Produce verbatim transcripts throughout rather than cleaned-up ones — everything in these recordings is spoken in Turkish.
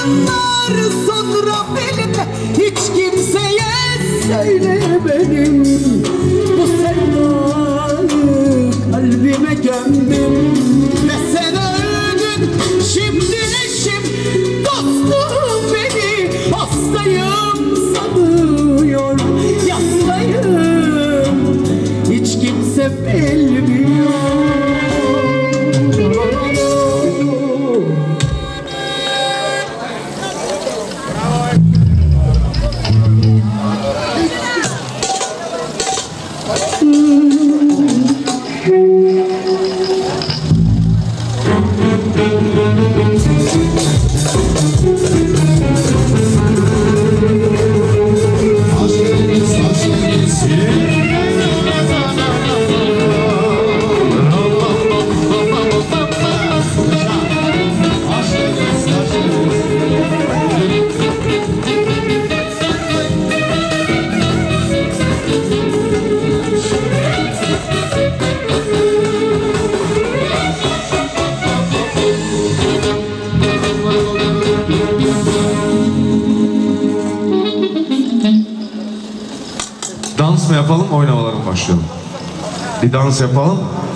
yalanlar sonra benimle hiç kimseye söylemedim. Bu sevdayı kalbime gömdüm ve sen öldün. Şimdi eşim dostum beni hastayım sanıyor. Yastayım hiç kimse bilmiyor. Dans mı yapalım, oynamalara mı başlayalım? Bir dans yapalım.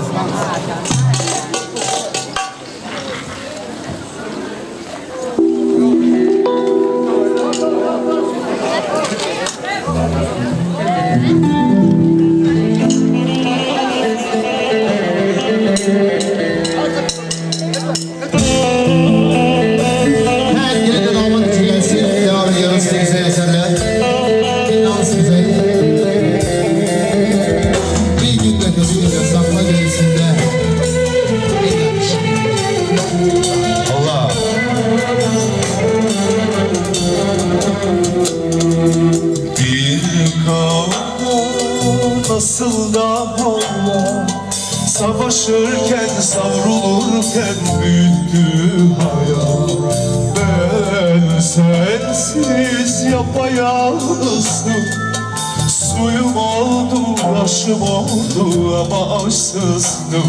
Nasıl da Allah savaşırken savrulurken büyüttü hayal. Ben sensiz yapayalnızdım. Suyum oldu, aşım oldu ama aşsızdım.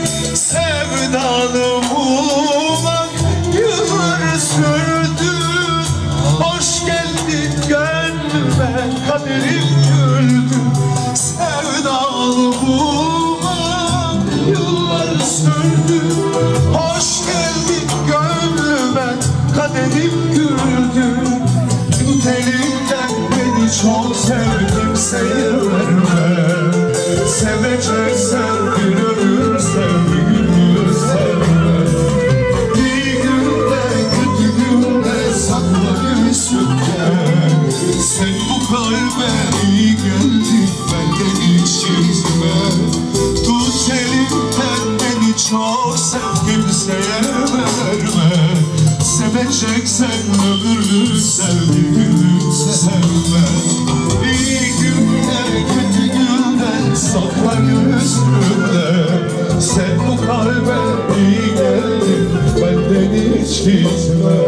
Sevdanı bulmak yıllar sürdü. Hoş geldin gönlüme, kaderim güldü. Sevdalı bulmak yıllar sürdü. Hoş geldin gönlüme, kaderim güldü. Tut elimden beni çok sev, kimseye verme. Seveceksen bir ömür sev, bir günü sevme. İyi günde, kötü günde sakla göğsünde. Sen bu kalbe iyi geldin, benden hiç gitme. Tut elimden beni çok sev, kimseye verme. Seveceksen ömürlü sev, bir günlük sevme. İyi günde, kötü günde sakla göğsünde. Sen bu kalbe iyi geldin, benden hiç gitme.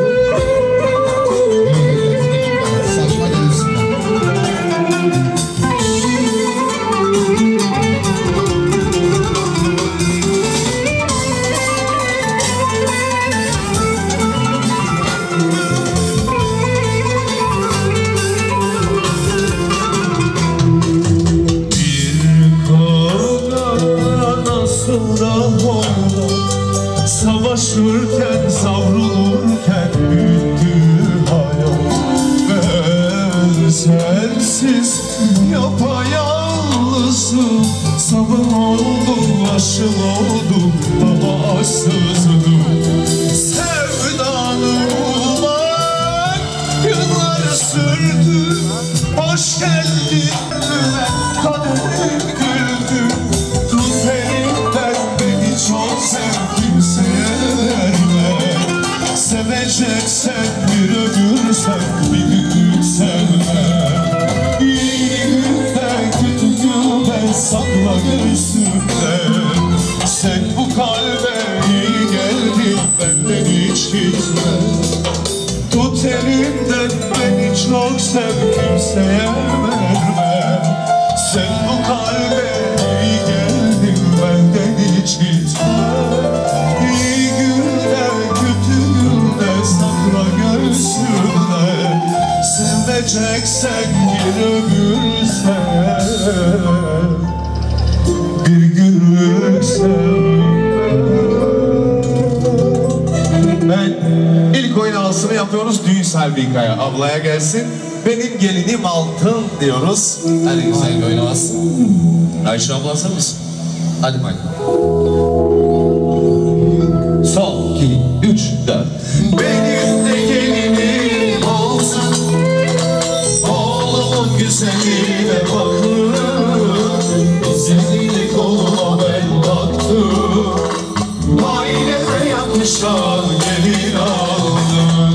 Savaşırken, savrulurken büyüttü hayal. Ben sensiz yapayalnızım. Sabım oldu, aşım oldu ama aşsızdım. Sevdanı bulmak yıllar sürdü. Hoş geldin önüme, kaderim güldü. Tut elimden beni çok sev, kimseye verme. Seveceksen bir ömür sev, bir günlük sevme. İyi günde, kötü günde sakla göğsünde. Sen bu kalbe iyi geldin, benden hiç gitme. Tut elimden beni çok sev, kimseye verme. Sen bu kalbe iyi geldin, benden hiç gitme. İyi günde, kötü günde sakla göğsünde. Gideceksen bir ömür sev, bir gün sev. Ben ilk oynamasını yapıyoruz, düğünsel bir hikaye. Ablaya gelsin, benim gelinim altın diyoruz. Hadi güzel bir oynaması. Ayşe abla hazır mısın? Hadi bakalım. Son, iki, üç, dört. Benim de gelinim olsun, oğlumun güzelliğine bakın. Senin koluna ben baktım, aileme yapmışlar gelin aldım.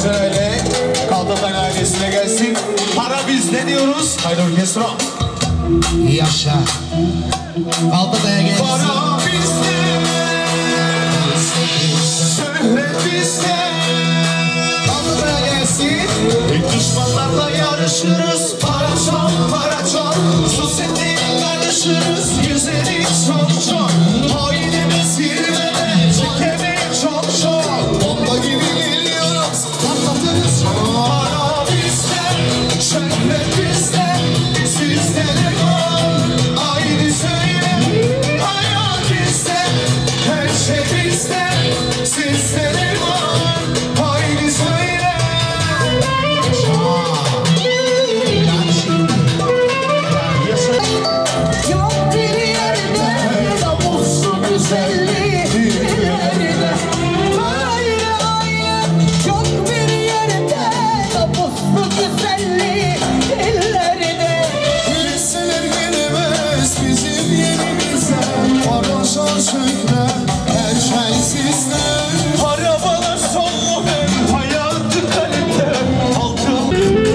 Haydi orkestra. Yaşa. Kaldı daya gelsin. Para bizde, şöhret bizde. Kaldı daya gelsin. Düşmanlarla yarışırız. Para çok, para çok. Sus ettiğin kardeşiriz. Yüzleri çok çok. Hainimiz zirvede. Çekemeyi çok çok. Bomba gibi geliyoruz. Patlatırız. Para bizde, şöhret bizde. Sizde ne var? Aynı söyle. Hayat bizde, her şey bizde. Sizde ne var? Aynı söyle. Yok bir yerde namuslu güzelliği ileride. Hayır hayır yok bir yerde namuslu güzelliği ileride. Liseler gelemez bizim yerimize. Paraşan şöhret, her şey sizde. Arabalar son model, hayatı kalite. Altın.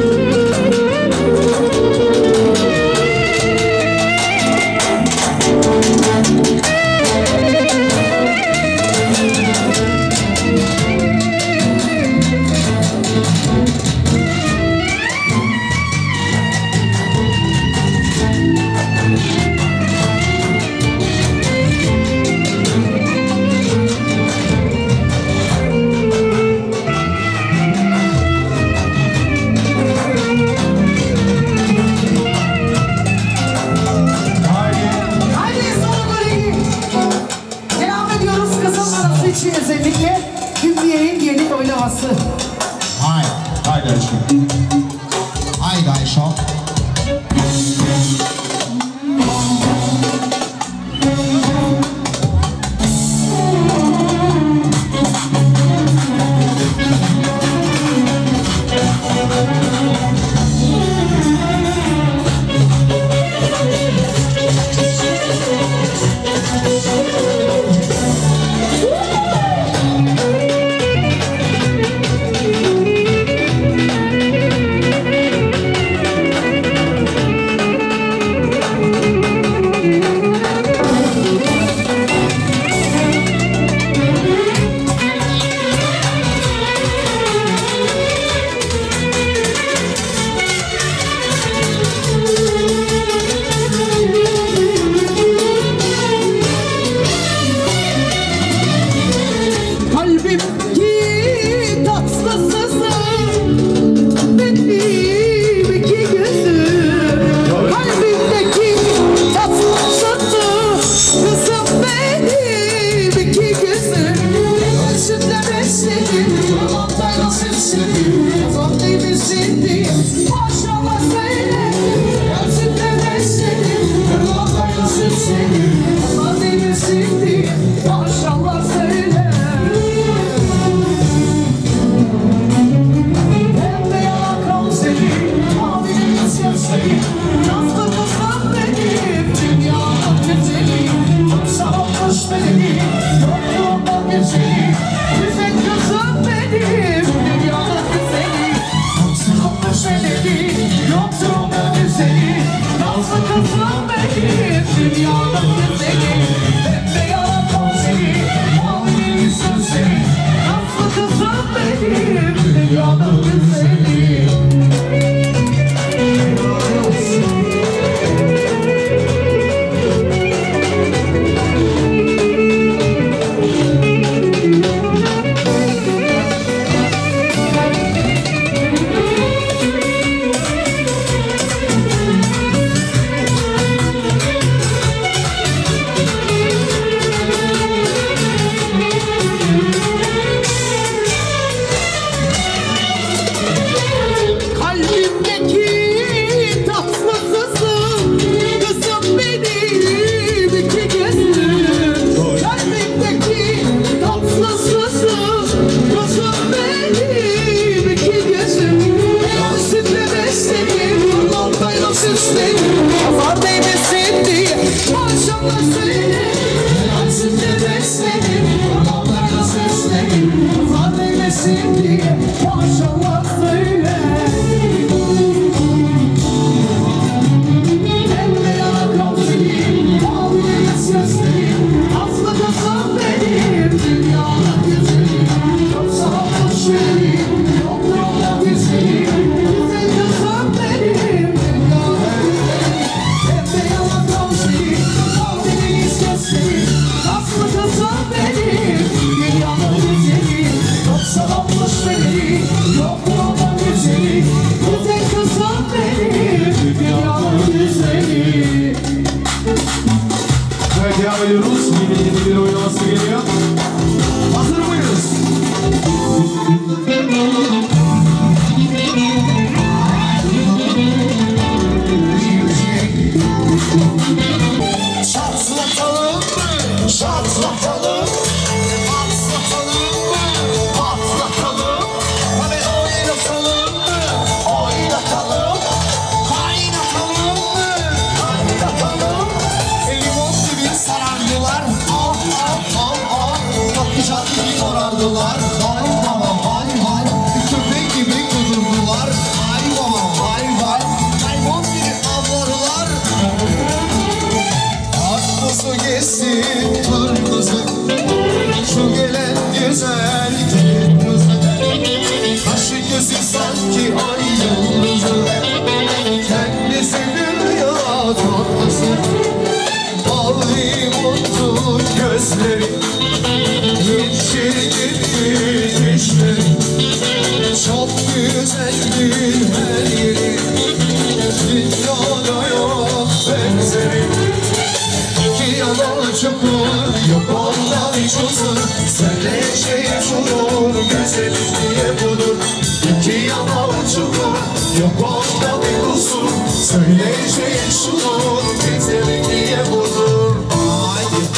Haydi sonra böyle devam ediyoruz kızım arası için özellikle Hümmiye'nin gelin oynaması. Haydi. Haydi aşkım. Haydi Ayşe. Kalbimki tatlısızı benim iki gözüm. Kalbimdeki tatlısızı kızım benim iki gözüm. Gözümde besledim, kulağımda besledim, kulağımda besledim. Maşallah söyle, gözümde besledim, kulağımda besledim, kulağımda besledim. Maşallah söyle. Pembe yalakam seni, mavi gözüm seni. Nazlı kızım benim, dünyanın güzeli. Çok sarılmış beni, yokluğumda güzeli. Güzel kızım benim, dünyanın güzeli. Çok sarılmış beni, yokluğumda güzeli. Nazlı kızım benim, dünyanın güzeli. Pembe yalakam seni, mavi gözüm seni. Nazlı kızım benim, dünyanın güzeli. oynaması geliyor. Hazır mıyız? Şatlatalım mı? Şatlatalım. Patlatalım mı? Patlatalım. Hadi oynatalım mı? Oynatalım. Kaynatalım mı? Kaynatalım. Limon gibi sarardılar. Ah ah ah ah. Patlıcan gibi morardılar. Vay baba vay vay. Köpek gibi kudurdular. Ay baba vay vay. Limon gibi avlarılar. Aklısı geçsin kırmızı. Şu gelen güzel kırmızı. Kaşı gözü sanki ay yıldızı. Kendisi dünya tatlısı. Bal limonlu gözleri. Yeşil gibi dişleri. Çok güzeldir her yeri. Dünyada yok benzeri. İki yana çukur, yok ondan hiç uzun. Söyle şey çukur, güzelliğe budur. İki yana çukur, yok ondan bir kusur. Söyle şey çukur, güzelliğe budur. Haydi.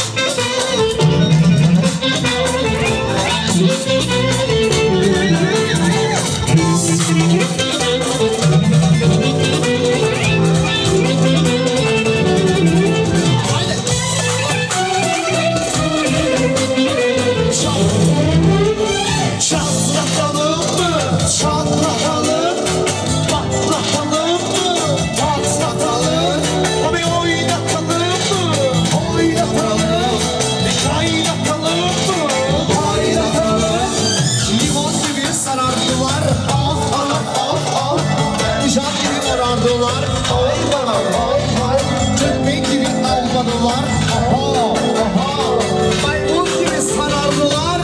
Çatlatalım mı? Çatlatalım. Patlatalım mı? Patlatalım. Abi oynatalım mı? Oynatalım. Kaynatalım mı? Kaynatalım. Limon gibi sarardılar. Ah ah ah ah. Jant gibi morardılar. Ay bana ay ay. Köpek gibi avladılar. Aha aha. Maymun gibi sarardılar.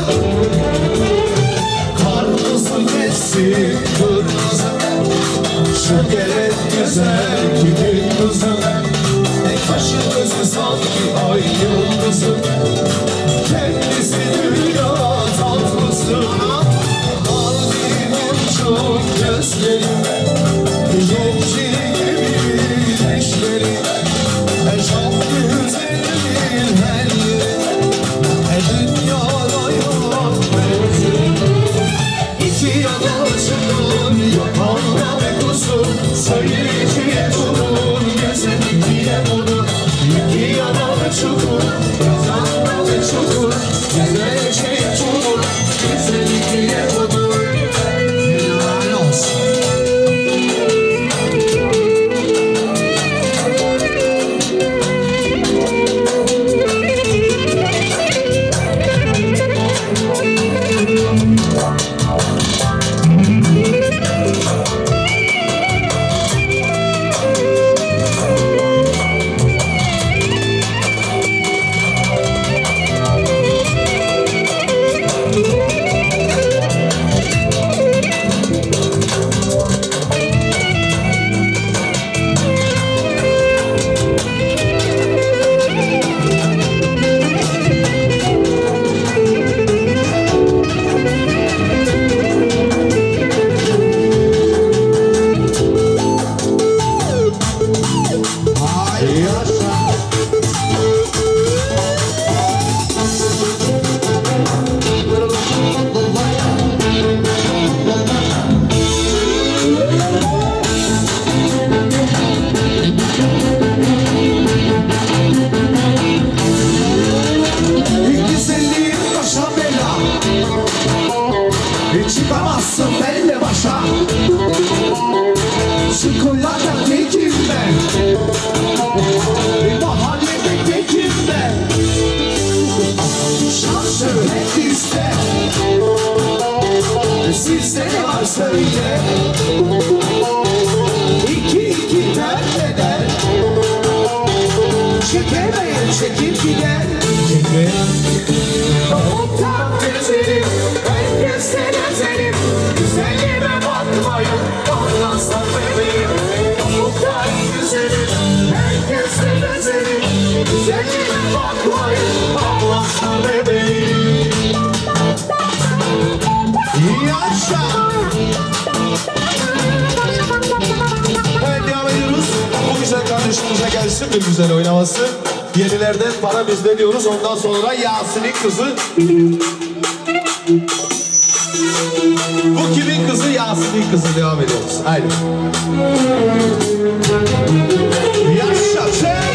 Karpuzu kessin kırmızı. Şu gelen güzel ki kızım. Kaşı gözü sanki ay yıldızı. Kendisi dünya tatlısına. Kalbimin çok gözleri. Geçi gibi dişleri. Çok güzeldir her yeri. Dünyada yok benzeri. İki yana çukur, yok onda bir kusur. Söyleyiciye durur, güzelliğe budur. İki yana çukur, yok onda bir çukur. Güzel şey çukur, güzelliğe budur. Helal olsun. Çıkamazsın benimle başa. Çikolata tekim ben. Mahallede tekim ben. Şansı hep iste. Sizde ne var söyle. İki iki dert eder. Çekemeyen çekip gider. Umuttan gezerim, herkesten ezerim. Güzelliğime bakmayın, anlasam bebeğim. Umuttan gezerim, herkesten ezerim. Güzelliğime bakmayın, anlasam gelsin bir güzel oynaması. Yenilerden para bizde diyoruz. Ondan sonra Yasin'in kızı. Bu kimin kızı? Yasin'in kızı. Devam ediyoruz. Haydi. Yaşa sen.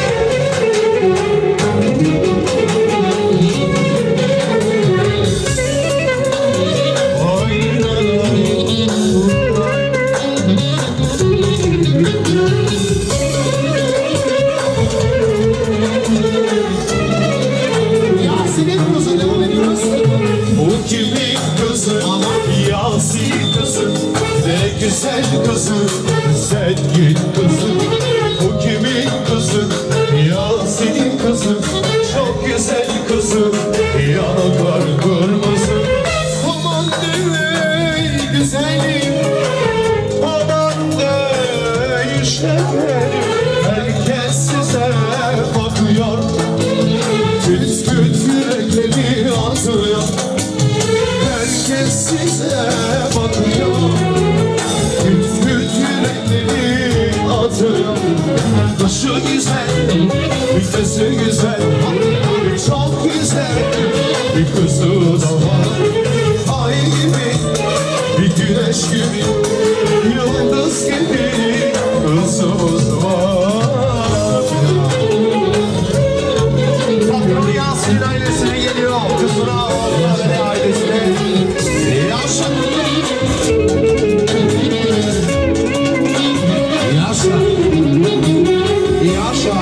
Yasin'in kızı devam ediyoruz. Bu kimin kızı? Yasin kızı. Ne güzel kızı. Sen git kızı. Bu kimin kızı? Yasin'in kızı. Çok güzel kızı. Yanaklar kırmızı. Aman dey güzelim. Aman dey şekerim. Herkes size bakıyor. Küt küt yürekleri atıyor. Herkes size bakıyor. Küt küt yürekleri atıyor. Başı güzel, ülkesi güzel, çok güzel bir kızı da var. Ay gibi, bir güneş gibi, yıldız gibi kızımız var. Patronu Yasin ailesine geliyor. Kızına, oğluna ve ailesine. Yaşa. Yaşa. Yaşa.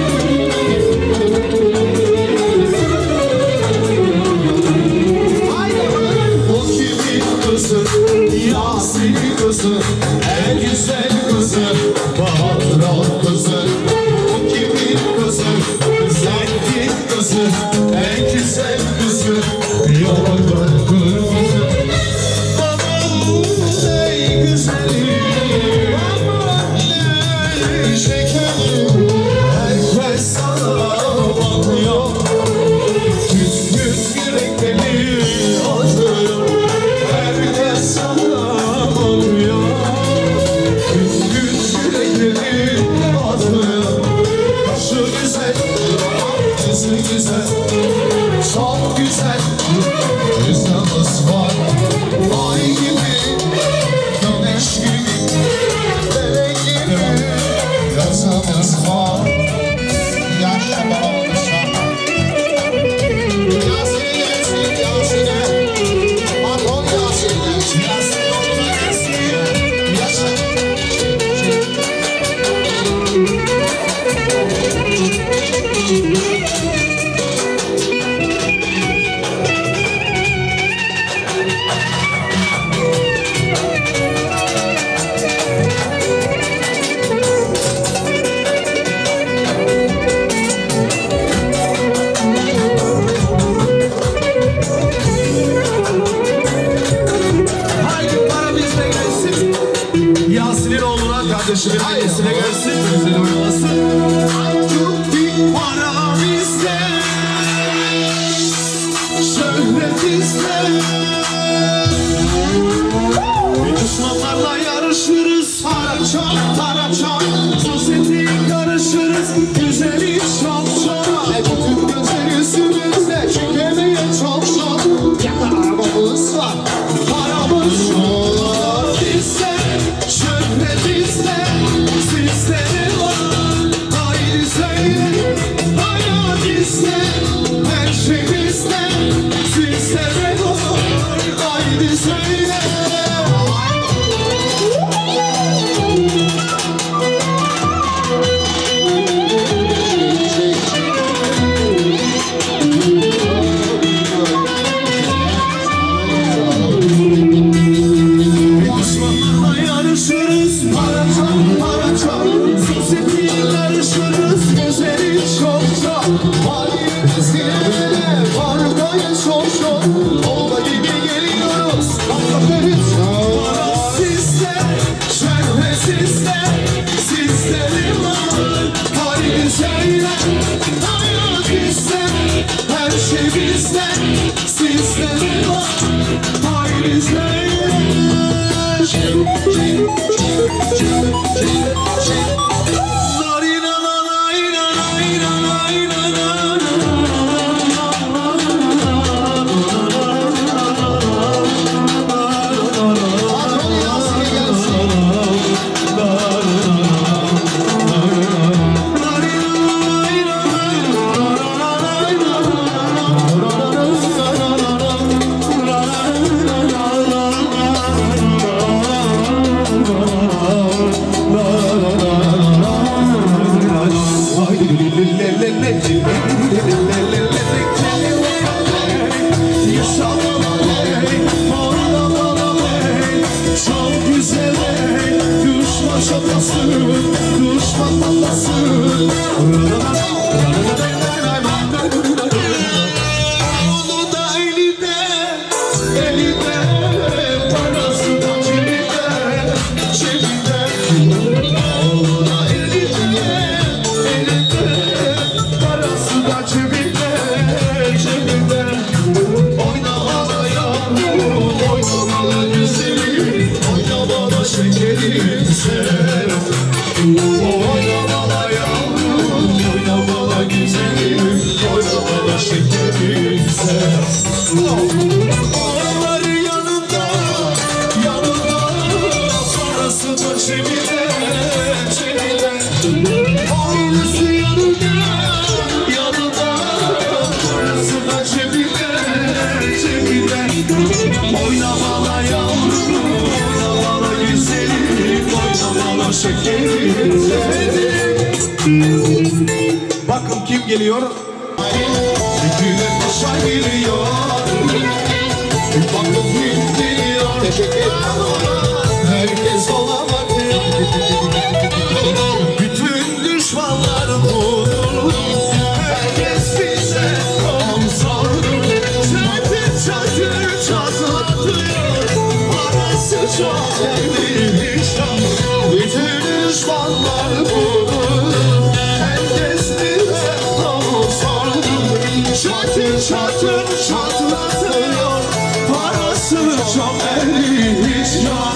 O kimin kızı? Yasin'in kızı. En güzel kızı. Bahar kızı. O kimin kızı? Zengin kızı. En güzel kızı. Yanaklar kırmızı. Aman ey güzelim. Aman ey şekerim. Herkes sana bakıyor. Küt küt yürekleri atıyor. Herkes sana bakıyor. Küt küt yürekleri atıyor. Başı güzel, yüzü güzel, çok güzel. Kızımız var, ay gibi, güneş gibi, melek gibi. Kızımız var. Yaşa babamız şah. Yasin'e gelsin, Yasin'e. Patron Yasin'e. Yasin oğluna gelsin. Yaşa. Haydi para bizde gelsin. Yasin'in oğluna, kardeşimin ailesine gelsin. Güzel oynamasın. Para bizde, şöhret bizde. Düşmanlarla yarışırız. Para çok, para çok. Sosyeteye karışırız. Güzeli çok çok. E bütün gözler yüzümüzde. Çekemeye çok çok. Yakın arabamız var. Paramız var bizde, şöhret bizde. Sizde ne var? Haydi söyle. Hayat bizde, her şey bizde. Sizde ne var? Haydi söyle. Çok güzel düşman şapası, düşman babası. Onu da elinde, elinde, parası da cebinde, cebinde. Onu da elinde, elinde, parası da cebinde, cebinde. Oynamala yavrum, oynamala güzelim, oynamala şekerim sen. Oynamala yavrum, oynamala güzelim, oynamala şekerim sen. Onlar yanında, yanında, sonrası da cebinde, cebinde. Aynısı yanında, yanında, sonrası da cebinde, cebinde. Oynamala yavrum, oynamala güzelim, oynamala şekerim sen. Bakın kim geliyor? Güne başa geliyor. Bakın kim geliyor? Teşekkür ederim. Herkes ona bakıyor. Bütün düşmanlar budur. Herkes bize komsordur. Çatır çatır çatlatıyor. Parası çok ermiş. Bütün düşmanlar budur. Herkes bize komsordur. Çatır çatır çatlatıyor. Parası çok ermiş.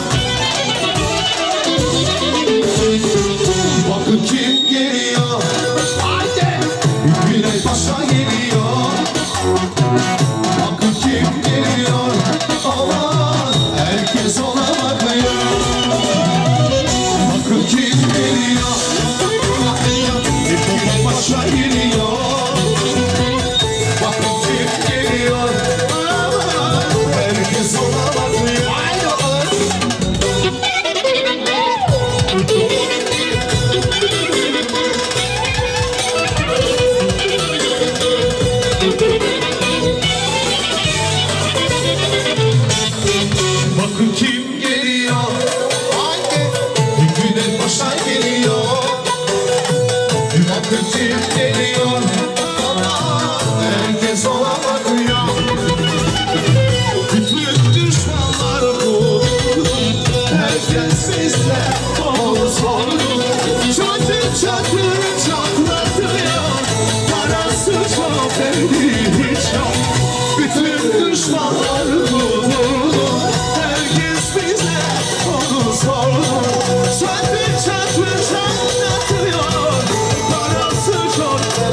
Bakın kim geliyor? Haydi! Güneş başa geliyor. Bakın kim geliyor? Aman herkes ona bakıyor. Bakın kim geliyor? Güneş başa geliyor. Bakın kim geliyor? Aman herkes ona bakıyor. Bakın kim geliyor? Haydi! Güneş başa geliyor. Bakın kim geliyor? Aman herkes ona bakıyor. Bütün düşmanlar bu. Herkes bizle onu sordu. Çatır çatır çatlatıyor. Parası çok ermiş yok. Bütün düşmanlar bu. Herkes bize onu sordu. Çatır çatır çatlatıyor. Parası çok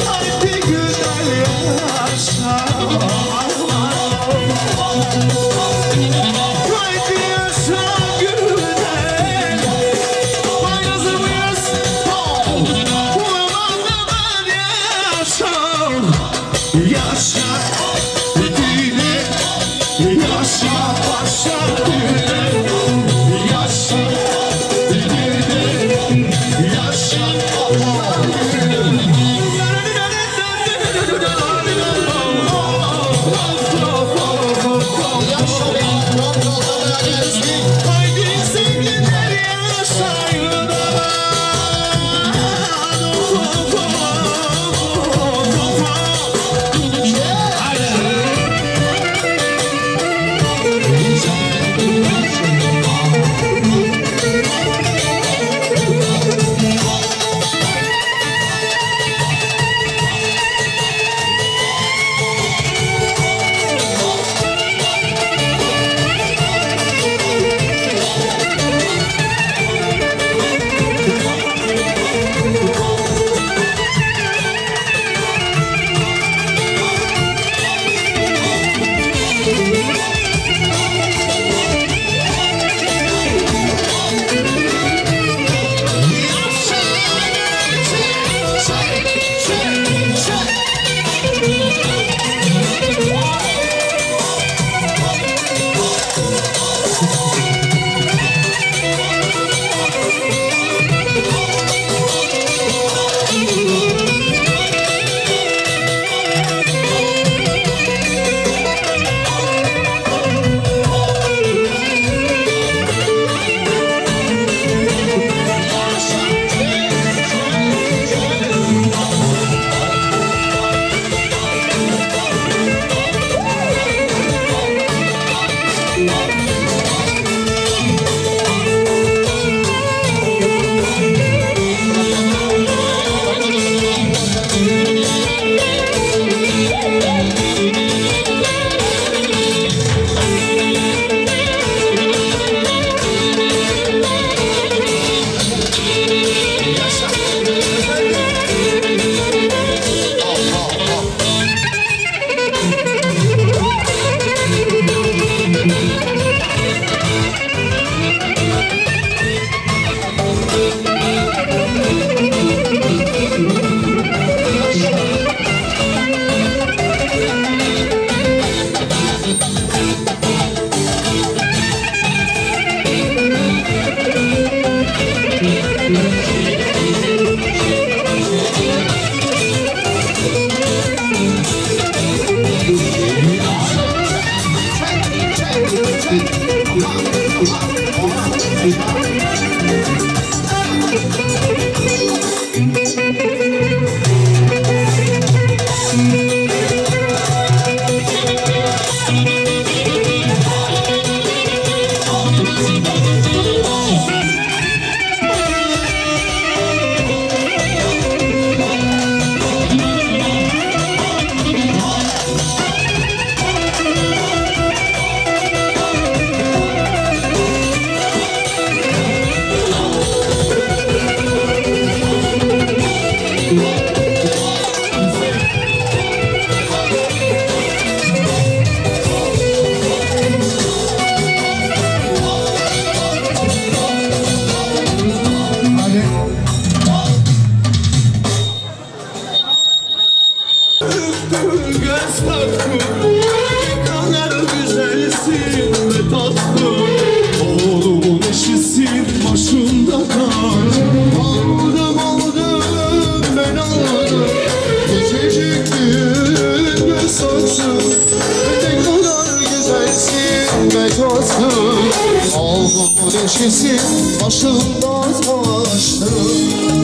tatlım, ne kadar güzelsin ve tatlım. Oğlumun eşisin, başımda taç. Aldım aldım ben aldım, küçücük bir saçım. Ne kadar güzelsin ve tatlım. Oğlumun eşisin, başımda taçtım.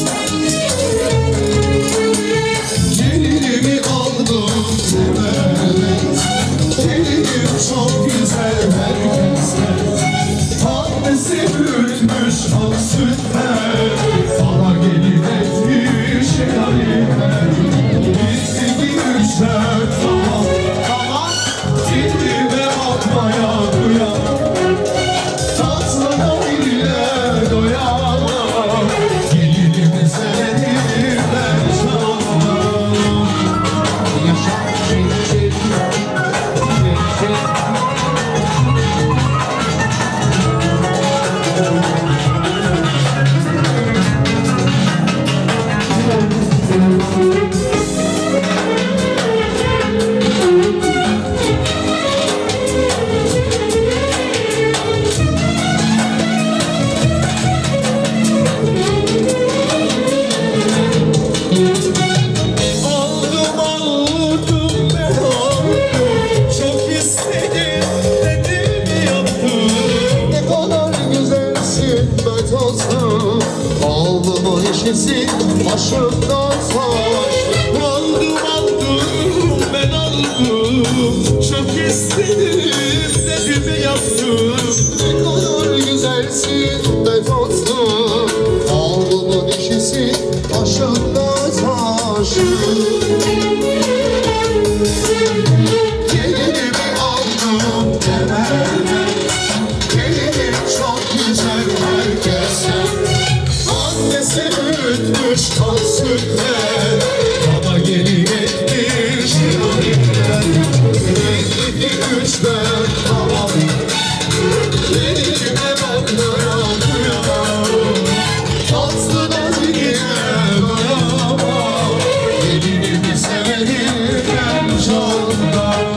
Gelinimi aldım evet, gelinim çok güzel herkesten. Annesi büyütmüş ak sütler, bana gelin etmiş şelalipler. Bitti bir üç dört tamam tamam, gitti ve bakmaya duyan. Tatlına bile doyamam, gelinimi severim ben canım. Aldım aldım ben aldım, çok istedim dedim yaptım. Ne kadar güzelsin be tatlım, aldım o işesi başımdan taş. Aldım aldım ben aldım, çok istedim dedim yaptım. Ne kadar güzelsin be tatlım, aldım o işesi başımdan taş. Gelinimi aldım demem, gelinim çok güzel herkesten. Annesi büyütmüş kan sütler, bana gelin etmiş şelalipler. Gitti üç dört tamam, gelinime bakmaya duyamam. Tatlıdan diye doyamam, gelinimi severim ben candan.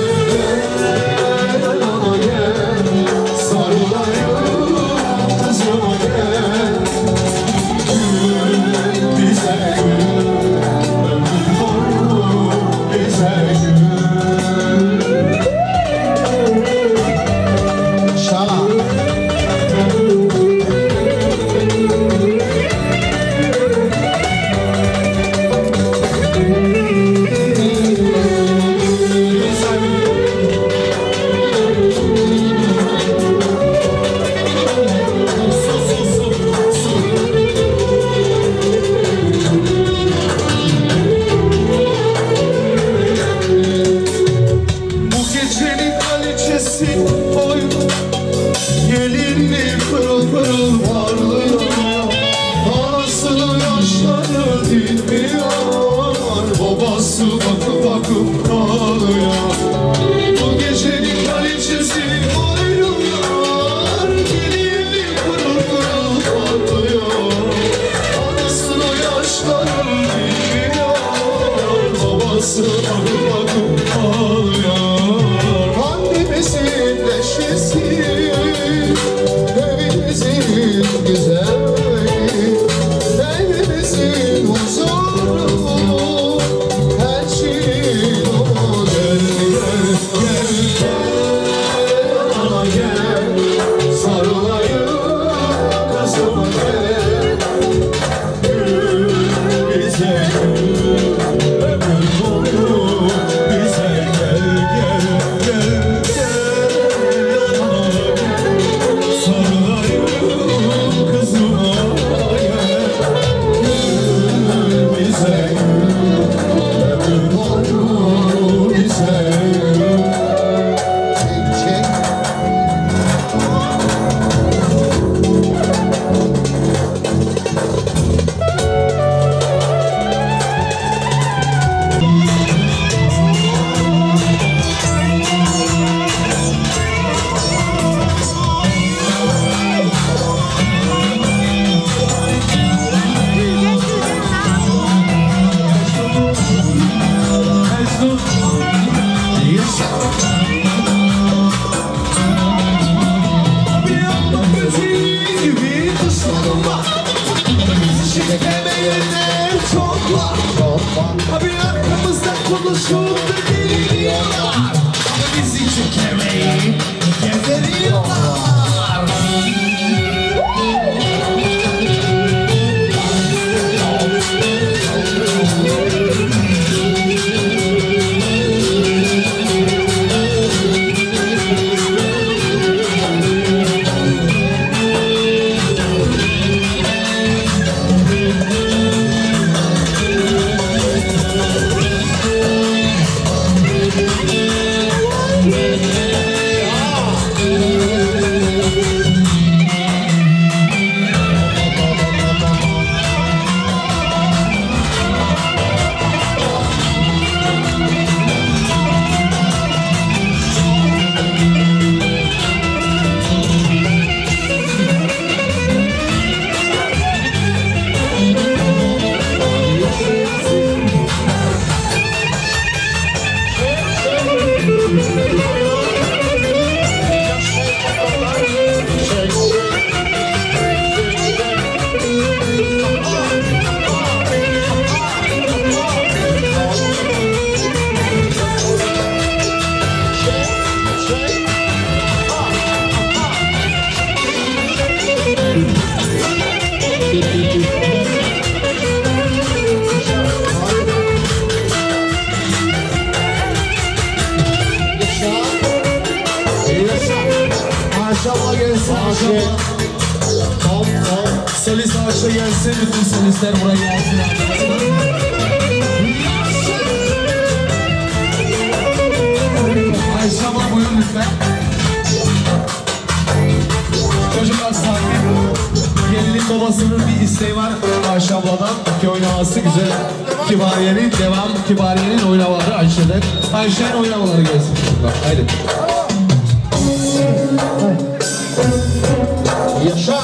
Sarılayım pırıl parlıyor. Anasının yaşları dinmiyor, babası bakıp bakıp kalıyor. Bu gecenin kraliçesi ayrılıyor, gelini pırıl pırıl parlıyor. Anasının yaşları dinmiyor, babası bakıp bakıp kalıyor. Annemizin neşesi, evimizin güzelliği, evimizin huzuru, her şeyin o. Gel gel gel gel ana gel, sarılayım kızıma gel. Gül bize gül, ömür boyu bize gel gel gel gel ana gel, sarılayım kızıma gel. Gül bize gül, ömür boyu bize gül. Çek çek. Bir anda gözün gibi kısılma, bizi çekemeyene çok var. Bir arkamızda konuşup da geliyorlar, ama bizi çekemeyip gezeriyorlar. Maşallah gelsin Ayşe. Tamam tamam. Solist Ayşe gelsin, bütün solistler buraya gelsin arkadaşlar. Ayşe abla buyurun lütfen. Çocuklar sakin. Gelinin babasının bir isteği var Ayşe abladan. Ki oynaması güzel. Kibariye'nin devam, Kibariye'nin oynamaları Ayşe'den. Ayşe'nin oynamaları gelsin çocuklar. Haydi. Yaşa.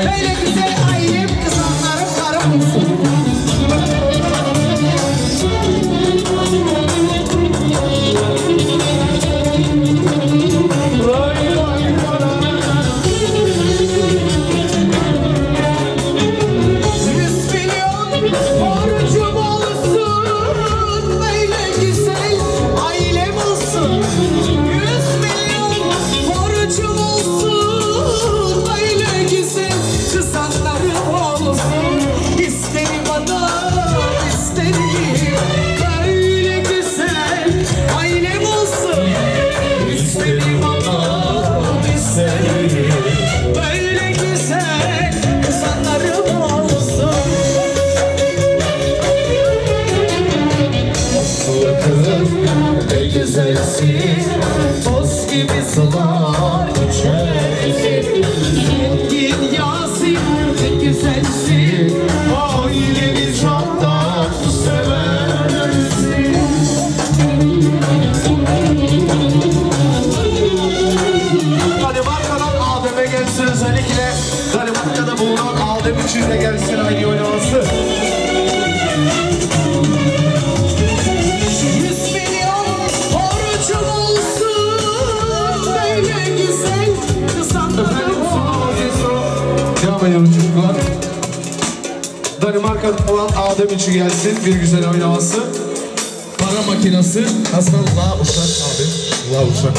Böyle güzel ailem, kızanlarım, karım olsun. Yüz milyon borcum olsun, böyle güzel ailem olsun. Yüz milyon borcum olsun, böyle güzel kızanlarım olsun. İsterim adam, isterim böyle güzel ailem olsun. İsterim adam, isterim böyle güzel kızanlarım olsun. Ne güzelsin, toz gibi sular içersin. Zengin Yasin, ne güzelsin, aileni candan seversin. Danimarka'dan Adem'e gelsin özellikle. Danimarka'da bulunan Adem için de gelsin aynı oynaması. Yüz milyon borcum olsun, böyle güzel kızanlarım olsun. Devam ediyoruz çocuklar. Danimarka'da olan Adem için gelsin bir güzel oynaması. Para makinası. Hasan la uçak abi. La uçak.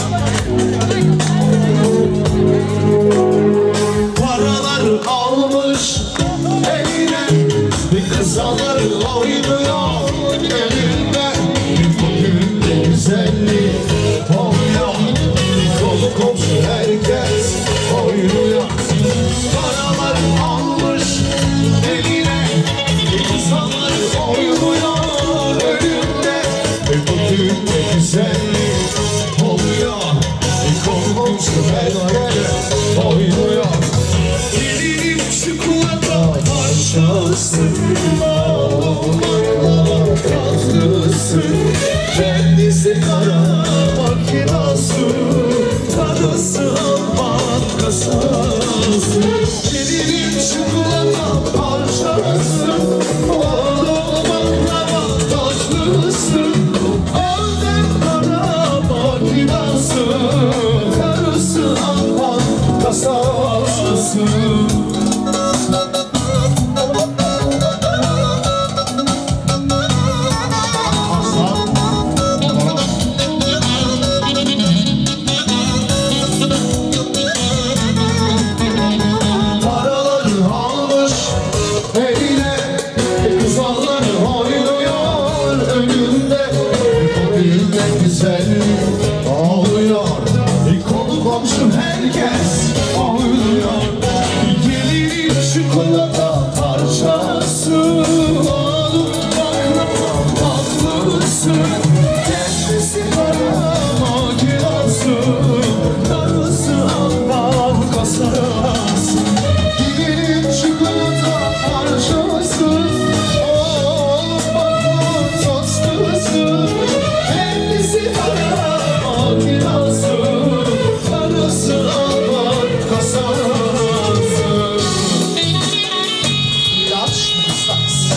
Paralar almış eline, bir kızlar oynuyor elinde. Bugün de güzelliği oynuyor, kolu komşu herkes oynuyor. Paralar almış eline, bir kızlar oynuyor önünde. Bugün de güzelliği oluyor, kolu komşu herkes oynuyor. Gelinim çikolata parçası, ağlamayla tatlısı, kendisi kara makinası, karısı Alman kasası. Gelinim çikolata parçası, ağlamayla tatlısı, Adem kara makinası, karısı Alman kasası. Paraları almış eline, kızlar oynuyor önünde. Bugün de güzel ağlıyor, konu komşu herkes oynuyor. Gelin çikolata parçası, alıp baklava tatlısı, kendisi para makinası, karısı Alman kasası. Gelin çikolata parçası, alıp baklava tatlısı, kendisi para makinası, karısı Alman kasası. Yaş mısınız?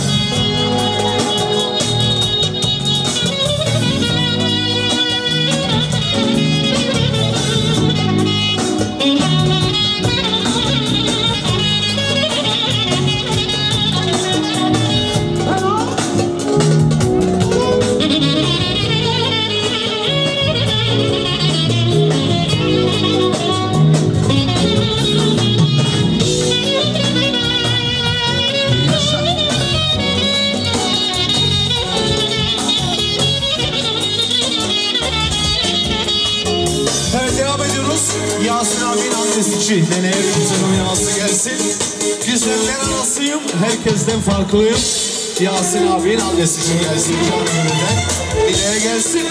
Evet, devam ediyoruz. Yasin abinin annesi için deneye güzel oynaması gelsin. Güzeller arasıyım, herkesten farklıyım. Yasin abinin annesi için gelsin. Can gönülden dileğe gelsin.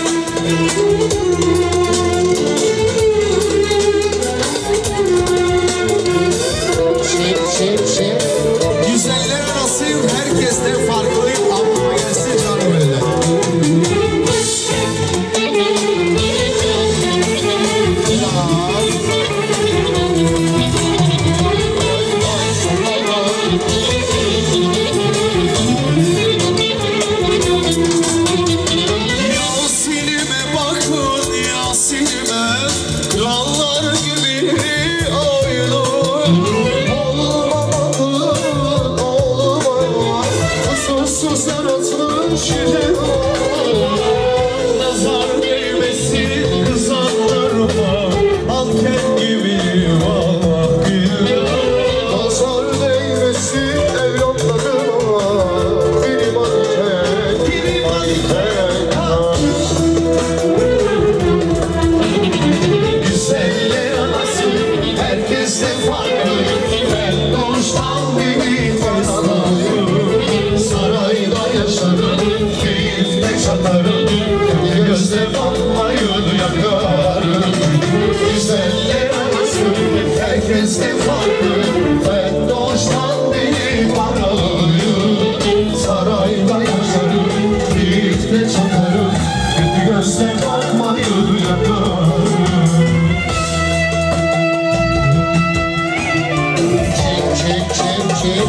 Güzeller arasıyım, herkesten farklıyım. Ablama gelsin can gönülden. sihri oyunu. Olmamadın olmaz, kusursuz yaratmış şirin. Nazar değmesin kızanlarıma, manken gibi vah gülüm. Nazar değmesin evlatlarıma, biri manken, biri manken. Güzeller anası herkeste farklı, ben doğuştan gibi tanalıyım. Sarayda yaşarım, keyifle çatarım, gözle bakmayı yakarım. Güzeller anası herkeste farklı, ben doğuştan değil paralıyım. Sarayda yaşarım, keyifle çatarım, gözle bakmayı yakarım. Çek çek çek çek.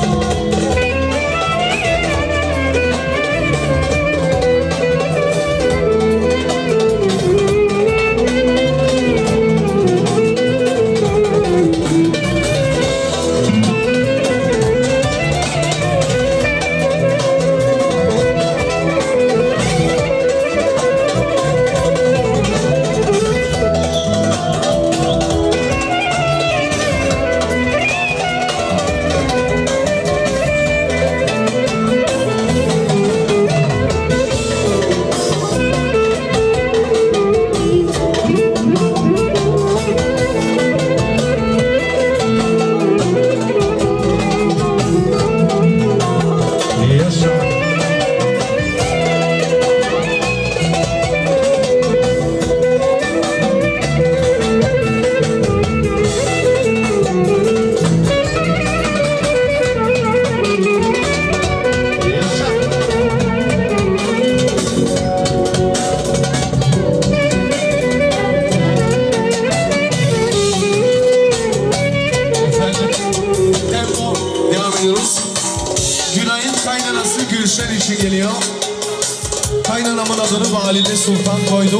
Günay'ın kaynanası Gülşen için geliyor. Kaynanamın adını Valide Sultan koydum.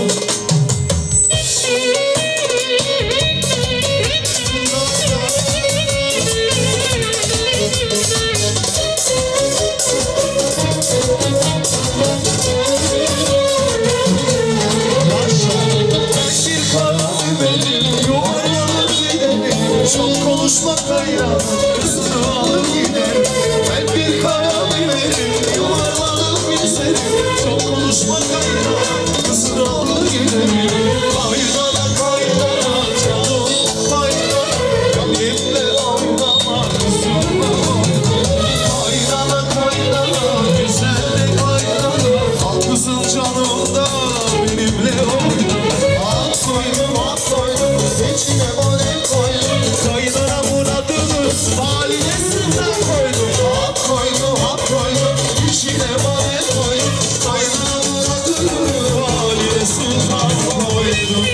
Çok konuşma kaynağı, kızını alır gider. Ben bir kara biberim, yuvarlanıp giderim. Çok konuşma kaynağı, kızını alır gider. Kaynana kaynana canım kaynana, benimle oynama kızım. Kaynana kaynana, güzelle kaynana, al kızım canımda benimle oynama. At koydum at koydum, içine bonem koydum. Kaynanamın adını Valide Sultan koydum. At koydum, at koydum, içine bonem koydum. Kaynanamın adını Valide Sultan koydum.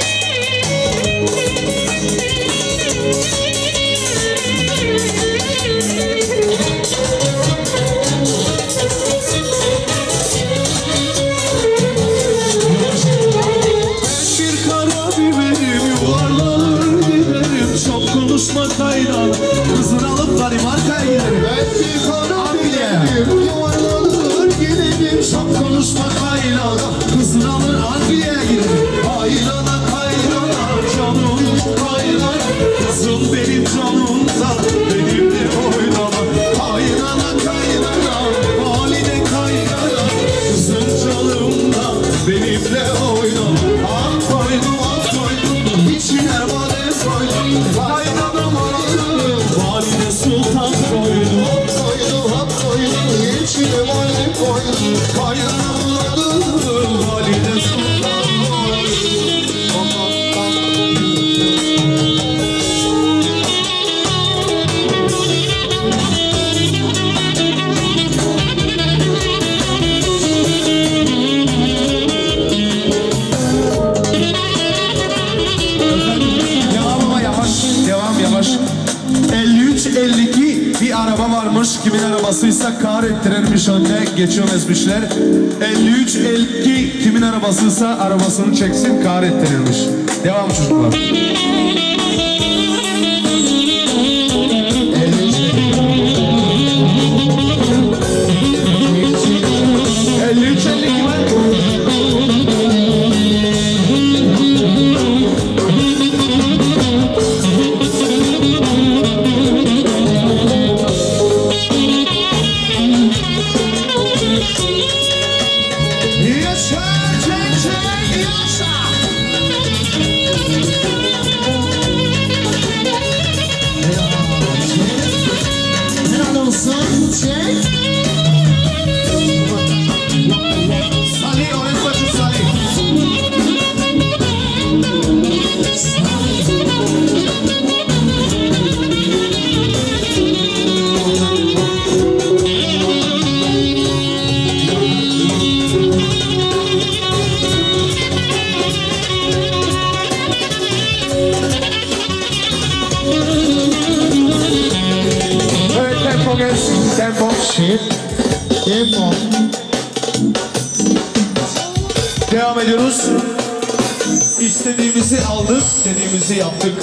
Konuşma kaynan, kızını alıp Danimarka'ya giderim. Ben bir kara biberim, yuvarlanır giderim. Çok konuşma kaynan, kızını alır Anglia'ya giderim. Kaynana kaynana, canım kaynana, kızım benim canımda, benimle oynama. Kaynana kaynana, valide kaynana, kızım canımda, benimle oynama. At koydum, at koydum, içine badem koydum. Kaynanam adını Valide Sultan koydum. Hap koydum, hap koydum, içine valide koydum. Kaynanam adını Valide Sultan elli iki bir araba varmış, kimin arabasıysa kar ettirirmiş önde, geçiyor ezmişler. elli üç elli iki kimin arabasıysa arabasını çeksin, kar ettirirmiş. Devam çocuklar. tempo. Shift. Tempo. Devam ediyoruz. İstediğimizi aldık, istediğimizi yaptık.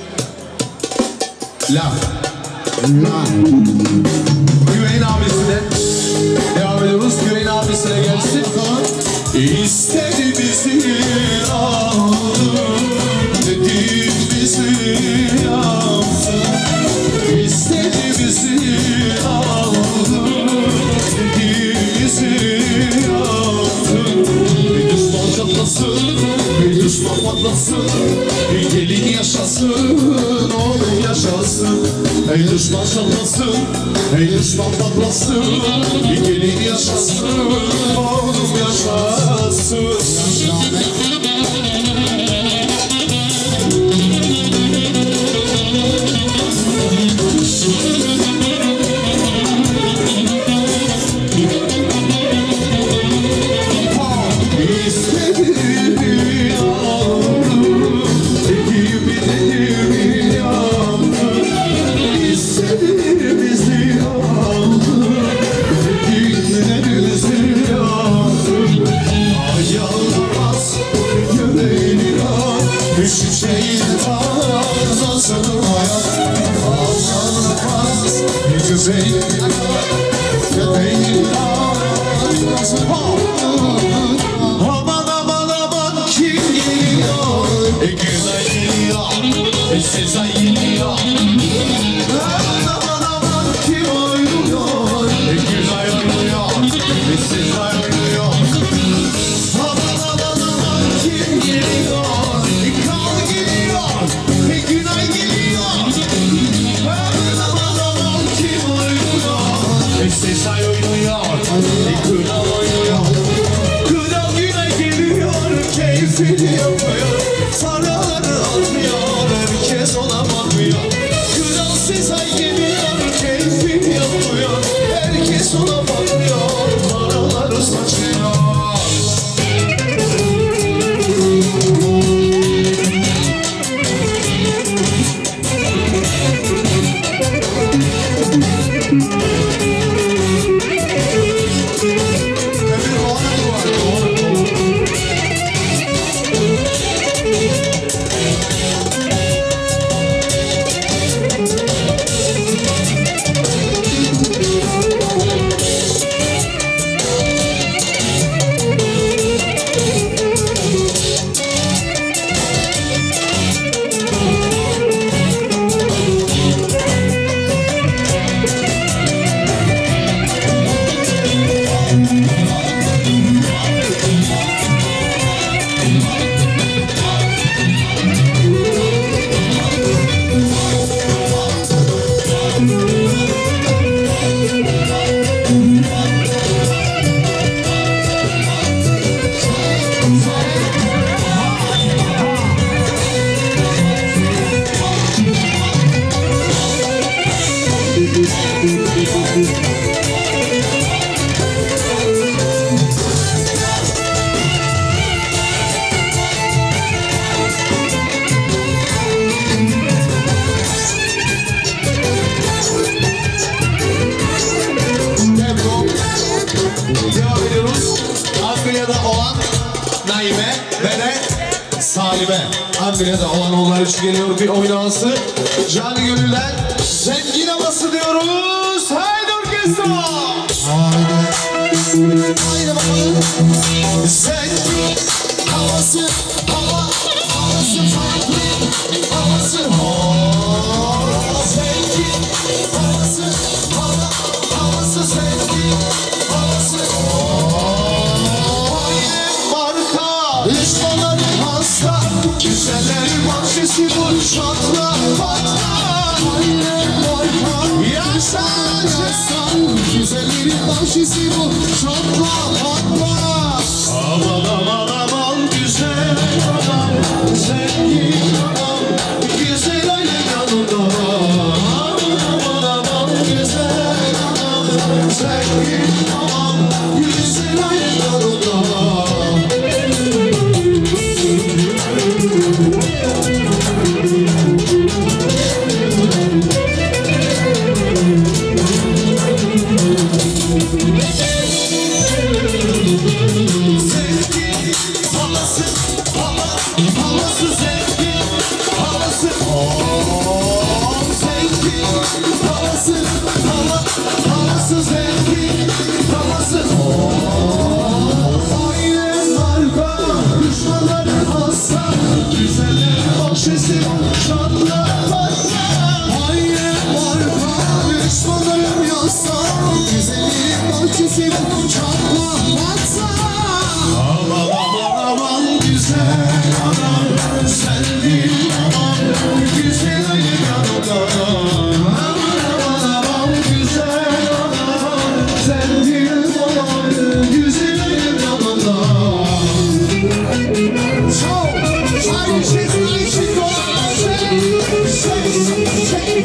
La. La. Güveyn abisine. Devam ediyoruz. Güveyn abisine gelsin. İstediğimizi aldık, dediğimizi yaptık. İstediğimizi aldık, dediğimizi yaptık. Bir düşman çatlasın, bir düşman patlasın, bir gelin yaşasın, oğlum yaşasın. Ey düşman çatlasın, ey düşman patlasın, bir gelin yaşasın, oğlum yaşasın. Aman aman aman kim geliyor? E güzel geliyor, e Sezai geliyor. Aman aman aman kim oynuyor? E güzel oynuyor, e Sezai oynuyor. Aman aman aman kim geliyor? E Kal geliyor, e Günay geliyor. Aman aman aman kim oynuyor? E Sezai oynuyor, e Kral oynuyor. Kral Günay geliyor, keyfini yapıyor. Paraları almıyor, herkes ona bakmıyor. Kral Sezai geliyor, keyfini yapıyor. Herkes ona bakmıyor, paraları saçıyor. Devam ediyoruz. Antalya'da olan Naime ve de Salime. Antalya'da olan onlar için geliyor bir oynansı. Canı gönülden zengin havası diyoruz. Haydi orkestra. Haydi bakalım. Zengin havası, hava havası farklı. Havası hava. Zengin havası, hava havası zengin. Marka düşmanları hasta, güzellerin bahçesi bu şatla patla. Yaşasın, güzellerin bahçesi bu şatla patla. Aman aman aman güzel adam, zengin adam, güzel aile yanında. Aman aman güzel adam, zengin adam, güzel aile yanında. havası zengin, havası oh, zengin, havası, hava, havası zengin, havası oh, aile marka, düşmanları hasta, güzeller bahçesi, şanlar varsa, aile marka, düşmanlarım yasa, güzeller bahçesi, şanlar varsa. Aman aman aman güzel anam, sen değil aman, güzel yanımda. Aman aman aman güzel anam, sen değil aman, güzel yanımda. So, I just, I just go say, say, say,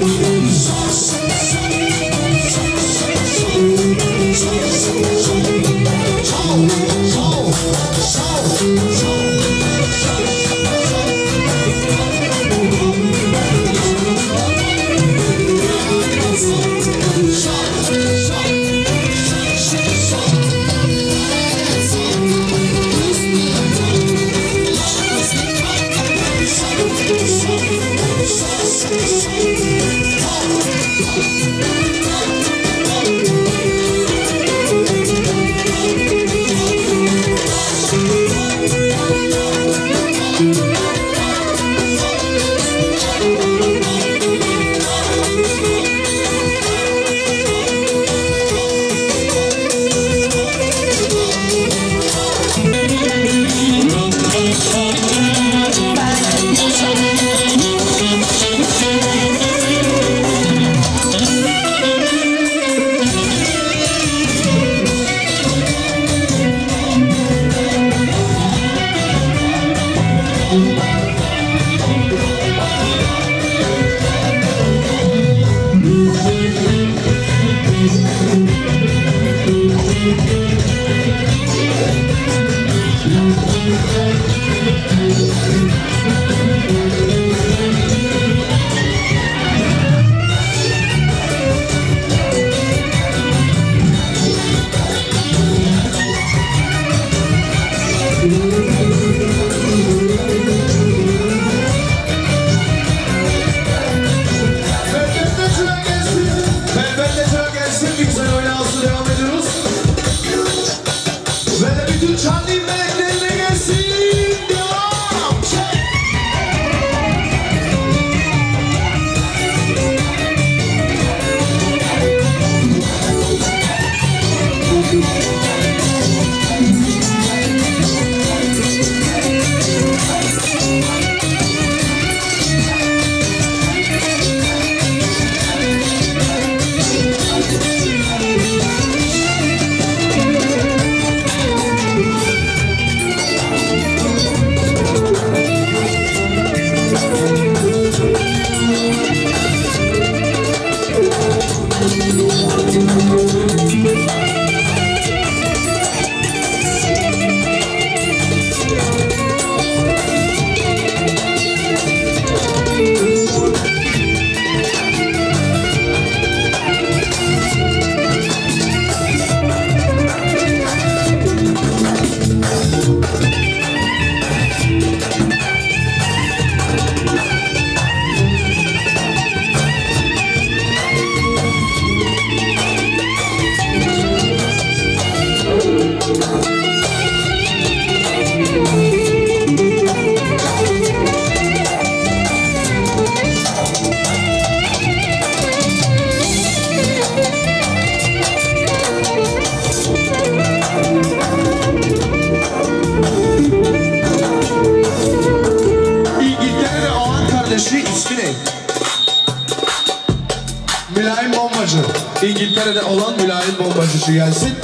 İngiltere'de olan mülayim bombacısı gelsin.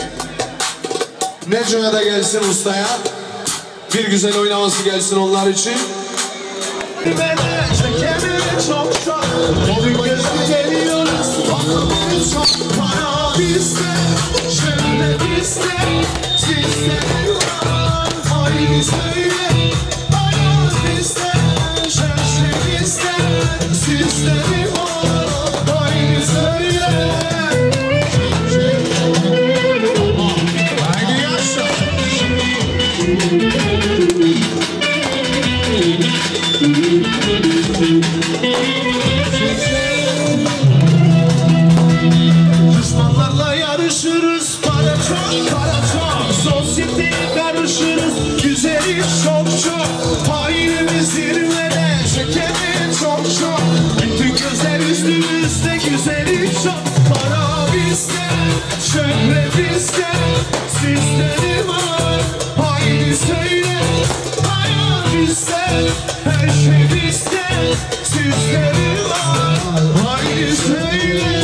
Neco'ya da gelsin ustaya. Bir güzel oynaması gelsin onlar için. Çok çok Bugün gözü geliyoruz. Çok para bizde, şöyle bizde, sizde var. Haydi söyle, para bizde, şöyle bizde, sizde var. Haydi söyle. Haydi yaşa. güzel, her şey bizde, süsleri var. Haydi söyle.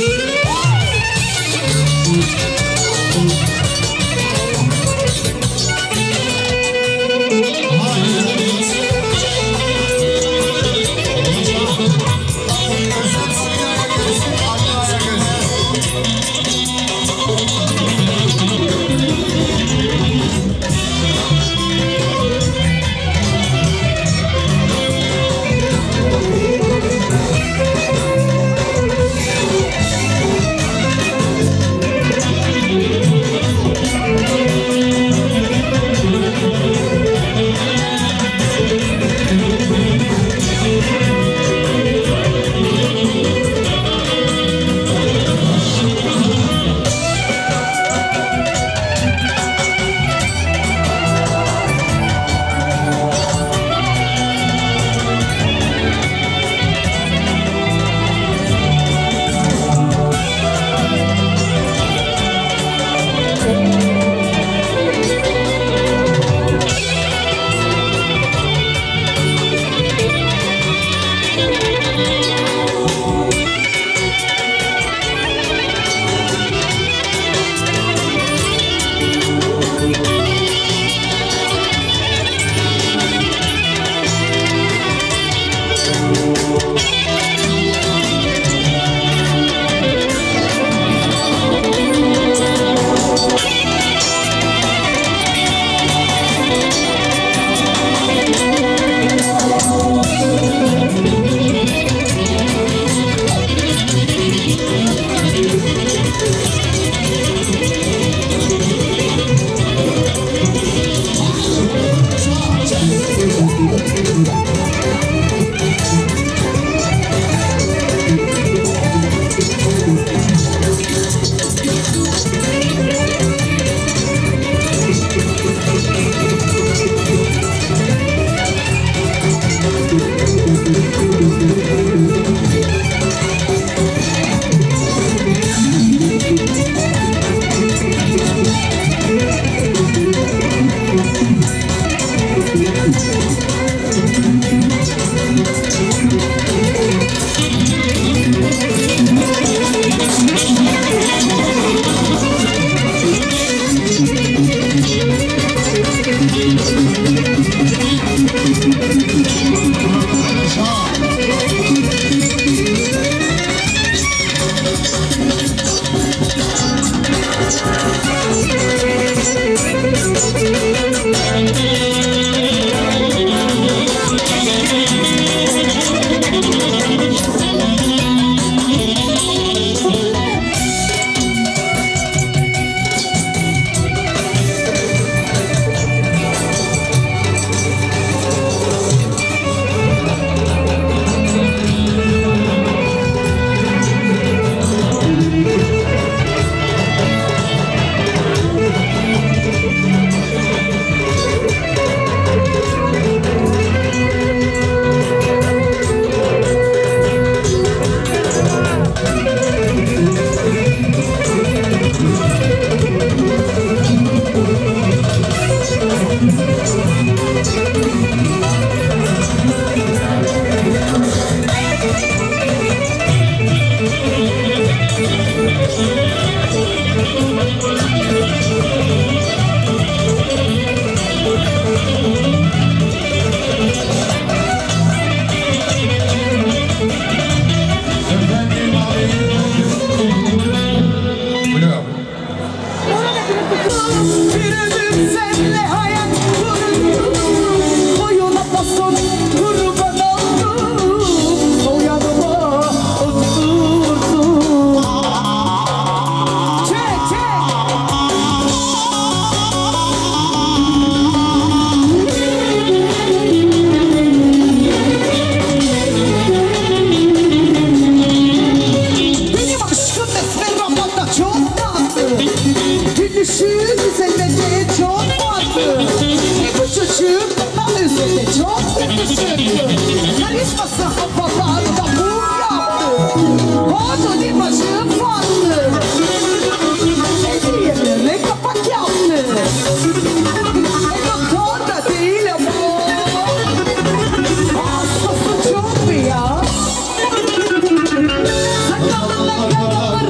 Sakalına kadar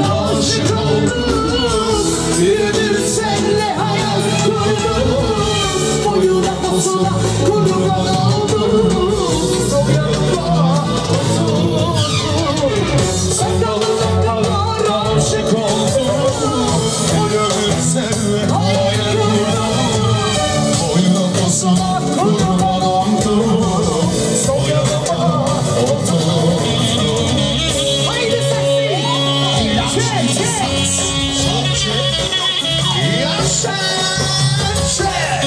aşık oldum. Büyüdüm senle hayal kurdum. Boyuna posuna kurban oldum. Soyanıma oturdum. Sakallarına aşık oldum. Büyüdüm senle hayal kurdum. Boyuna posuna kurban oldum. Soyanıma oturdum. Haydi sesi. Çek çek. Yaşa, yaşa.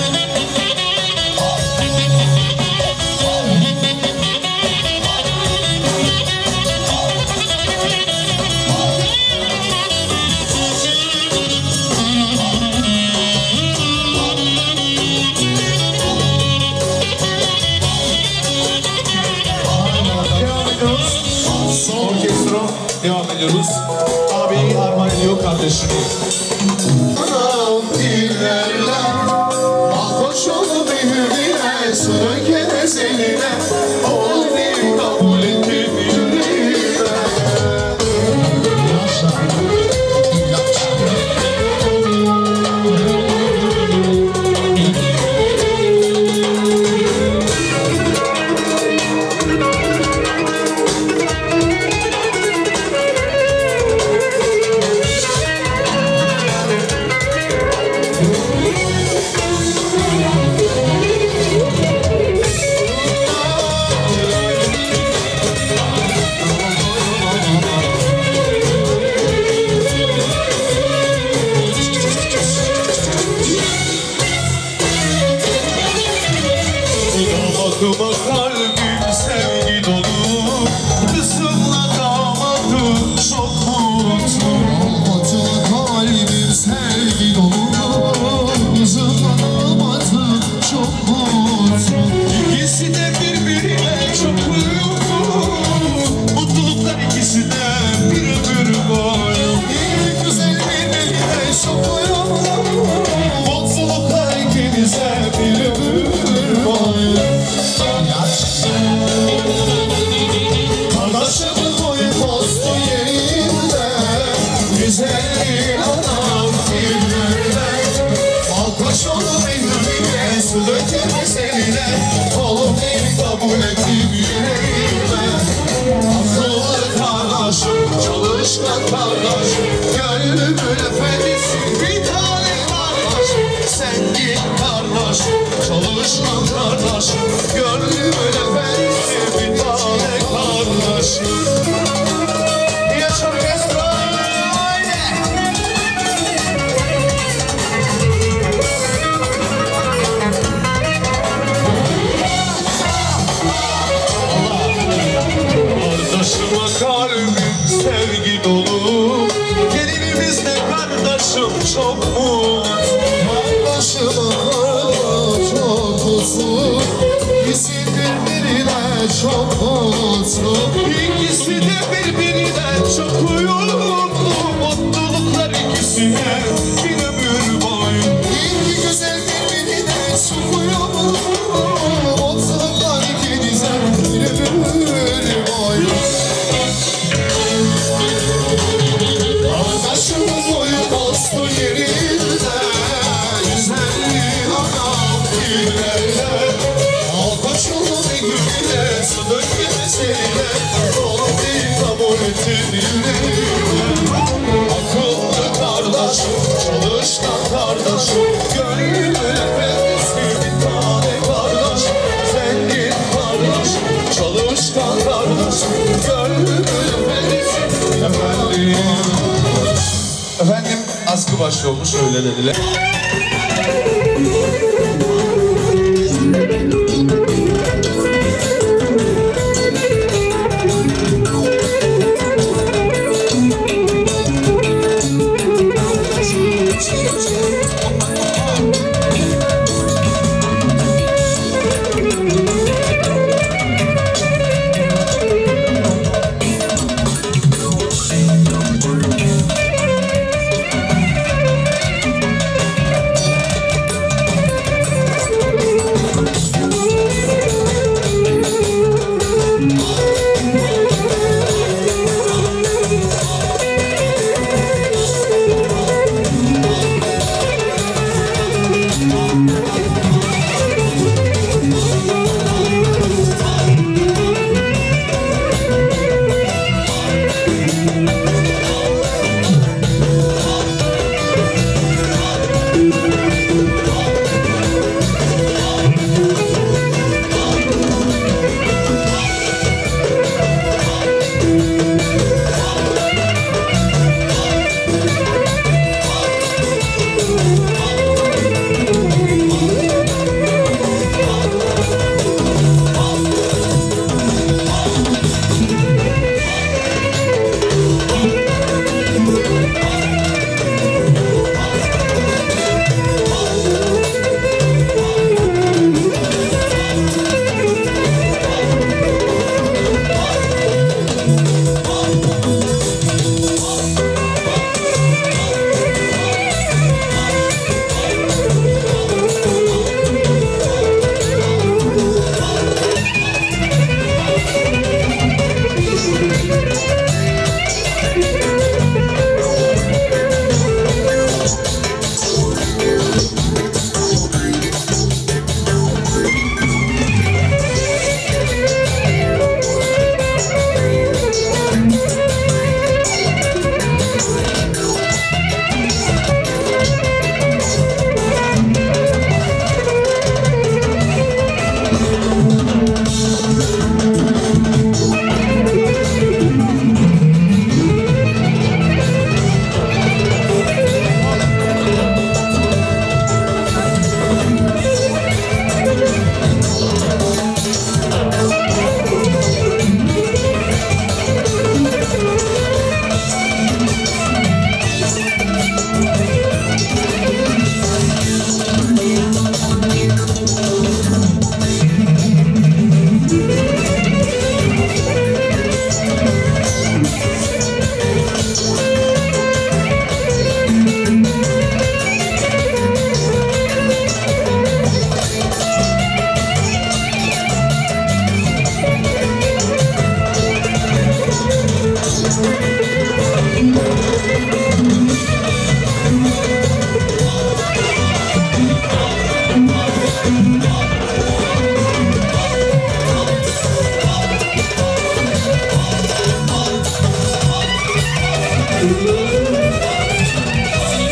Devam ediyoruz. Son orkestra devam ediyoruz. Abi armağan ediyor kardeşini. Anam dillerle ah hoş ol birbirine sürüken seninle ol bir kabul ettim yüreğime. Yaşa, yaşa. Bakıma kalbim sevgi dolu. Kızımla damadım çok mutlu. Bakıma kalbim sevgi dolu. Kızımla damadım çok mutlu. İkisi de birbirine çok uyumlu. Mutluluklar ikisi de bir ömür boyu. Bir güzel birbirine çok uyumlu. Mutluluklar ikinize bir ömür boyu. Kardeşimin boyu postu yerinde. Güzelliğin anam dillerinde. Alkaş olup indirine su döker seninle. Oğlum beni kabul ettim yüreğime. Akıllı kardeşim, çalışkan kardeşim. Gönlümün efendisi bir tane kardeş. Sen git kardeşim, çalışkan kardeşim. Gönlümün efendisi bir tane kardeşim. Yaşa orkestra, haydi. Kardeşime kalbim sevgi dolu. Gelinimiz de kardeşim çok mutlu. Kardeşime kardeş çok mutlu. İkisi birbirine çok mutlu. İkisi de birbirine çok uyumlu. Mutluluklar ikisine bir ömür boyu. İki güzel birbirine çok uyumlu. Mutluluklar ikinize bir ömür boyu. Kardeşimin boyu postu yerinde. Güzelliğin anam dillerle. Alkaç olup indirine su dökme seninle. Oğlum bir kabul ettim yüreğime. Akıllı kardeşim, çalışkan kardeşim. Gönlümün efendisi bir tane kardeşim. Zengin kardeşim, çalışkan kardeşim. Gönlümün efendisi efendim. Efendim askı başı olmuş öyle dediler.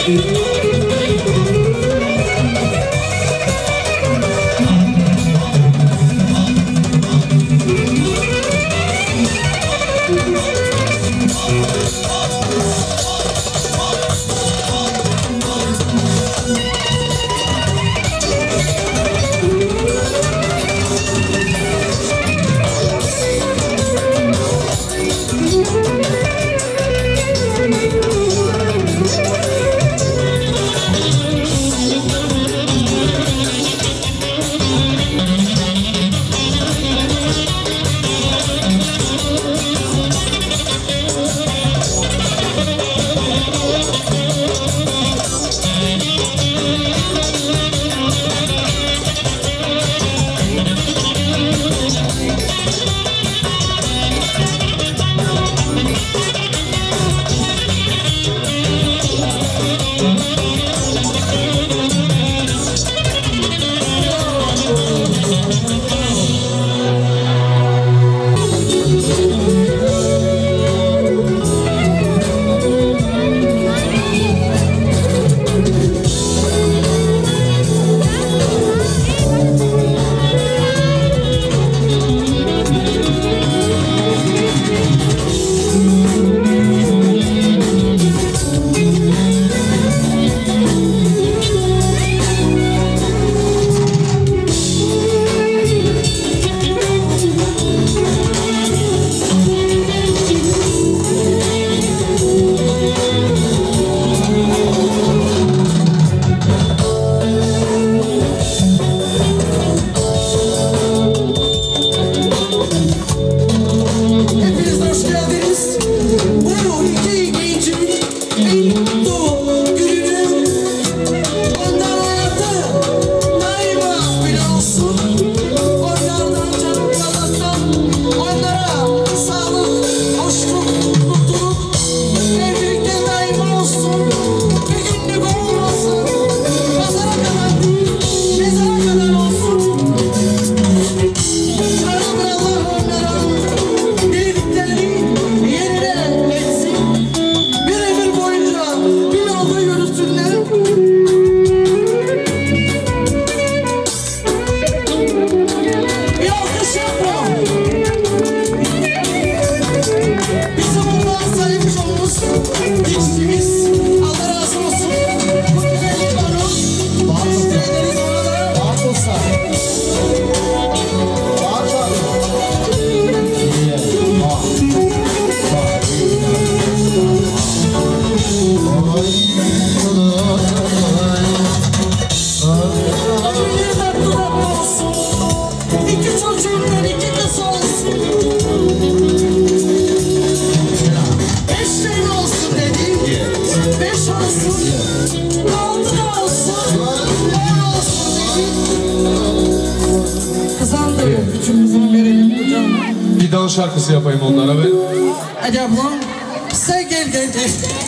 Bir dans şarkısı yapayım onlara ben. Hadi ablam. Sen gel gel gel.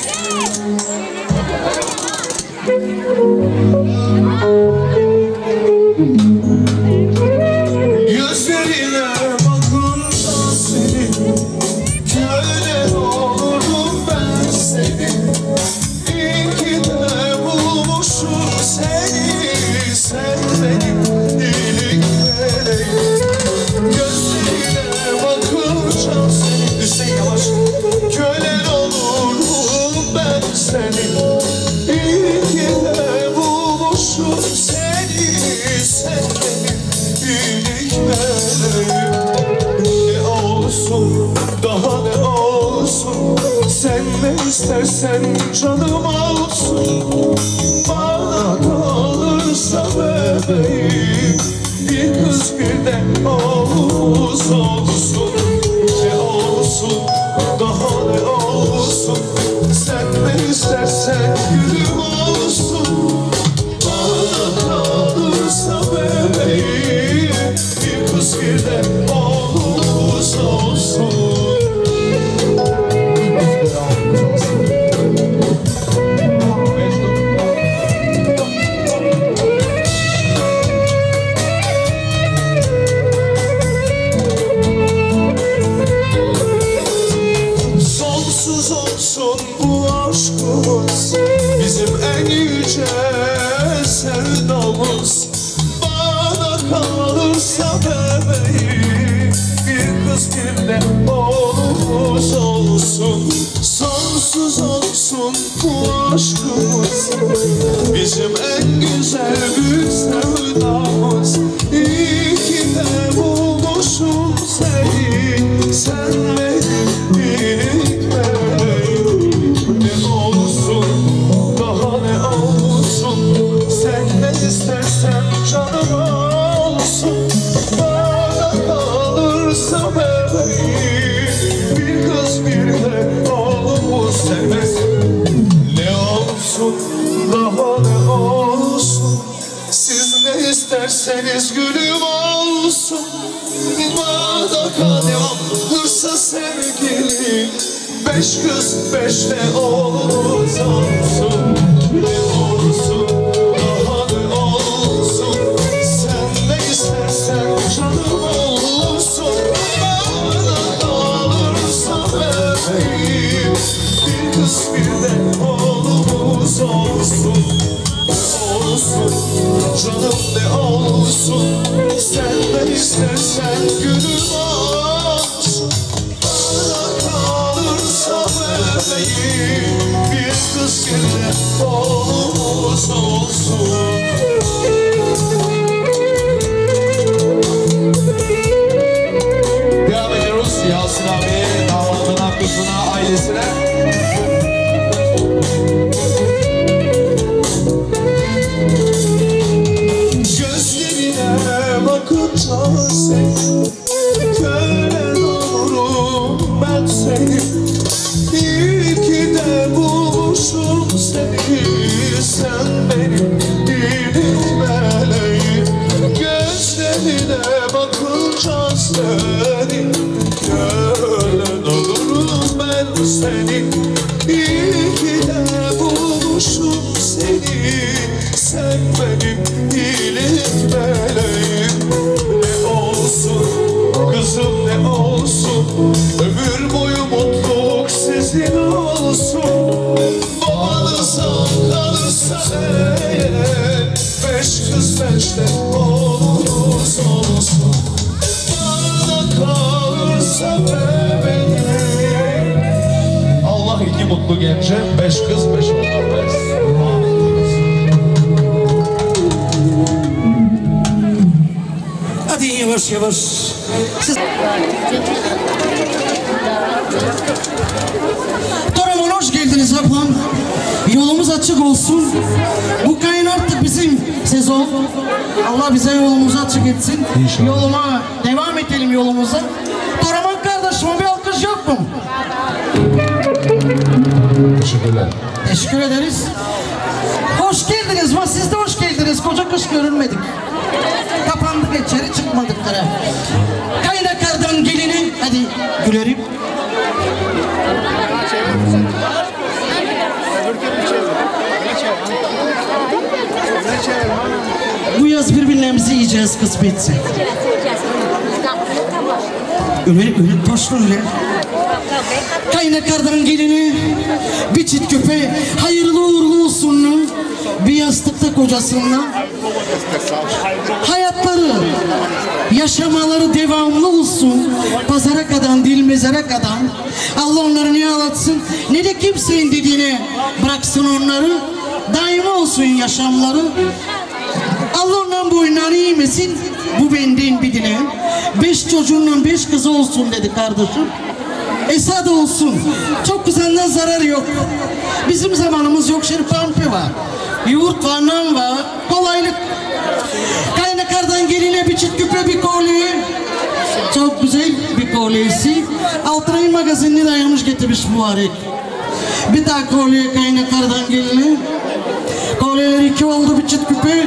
Gözlerine bakınca seni, köle olurum ben seni. İyi ki de bulmuşum seni, sen benim iyilik meleğim. Gözlerine bakınca seni, Hüseyin yavaş, köle olurum ben seni. İyi ki de bulmuşum seni, sen benim iyilik meleğim. Ne olsun, daha ne olsun, sen ne istersen canım olsun. Bana kalırsa bebeğim, bir kız bir de oğuz olsun. Ne olsun, daha ne olsun, sen ne istersen gülüm olsun. Bana kalırsa bebeğim, bir kız bir de oğuz olsun. Sonsuz olsun bu aşkımız, bizim bizimle oğlumuz olsun. Sonsuz olsun bu aşkımız, bizim en güzel büyük sevdamız. İyi ki de bulmuşum seni, sen benim ilk meleğim. Ne olsun daha ne olsun, sen ne istersen canım olsun. Bana kalırsa bebeğim, bir kız bir de oğlumuz sevmez. Ne olsun daha ne olsun, siz ne isterseniz gülüm olsun. Bana kalırsa sevgilim, beş kız beş de oğlumuz olsun. Ne olsun daha ne olsun, sen ne istersen canım olsun. Bana kalırsa bebeğim, bir kız bir de oğlumuz olsun. Ne olsun canım ne olsun, sen ne istersen gülüm olsun. Bana kalırsa bebeğim, bir kız bir de oğlumuz olsun. Devam ediyoruz. Yasin abi, damadına, kızına, ailesine. Gözlerine bakınca seni, kölen olurum ben seni. İyi ki de bulmuşum seni, sen benim iyilik meleğim. Gözlerine bakınca seni, kölen olurum ben seni. İyi ki de bulmuşum seni, sen benim iyilik meleğim. Ne olsun kızım ne olsun, ömür boyu mutluluk sizin olsun. Babanıza kalırsa eğer, beş kız beş de oğlunuz olsun. Bana kalırsa bebeğim, Allah iki mutlu gence, beş kız, beş oğlan versin. Hadi yavaş yavaş. Siz... Toraman hoş geldiniz ablam. Yolumuz açık olsun. Bu kayın artık bizim sezon. Allah bize yolumuzu açık etsin. İnşallah. Yoluma devam edelim yolumuza. Toraman kardeşime bir alkış yok mu? Teşekkürler. Teşekkür ederiz. Hoş geldiniz. Ma siz de hoş geldiniz. Koca kış görünmedik. Kapandık içeri çıkmadık taraf. Kaynakardan gelinin. Hadi gülerim. Bu yaz birbirlerimizi yiyeceğiz kısmetse. Ömer, Ömer taşlı öyle. Kaynakardan gelini, bir çift köpe, hayırlı uğurlu olsun. Bir yastıkta kocasıyla. Hayatları, yaşamaları devamlı olsun. Pazara kadar değil mezara kadar. Allah onları ne ağlatsın, ne de kimsenin dediğine bıraksın onları. Daima olsun yaşamları. Allah onların boynlarını yemesin. Bu benden bir dile. Beş çocuğundan beş kızı olsun dedi kardeşim. Esad olsun. Çok kızandan zarar yok. Bizim zamanımız yok. Şerpampi var. Yoğurt var, nan var. Kolaylık. Kaynakardan geline bir çift küpe bir kolye. Çok güzel bir kolyesi. Altınay'ın magazinini dayamış getirmiş mübarek. Bir daha kolye kaynakardan geline. Kolyeler iki oldu bir çift küpe.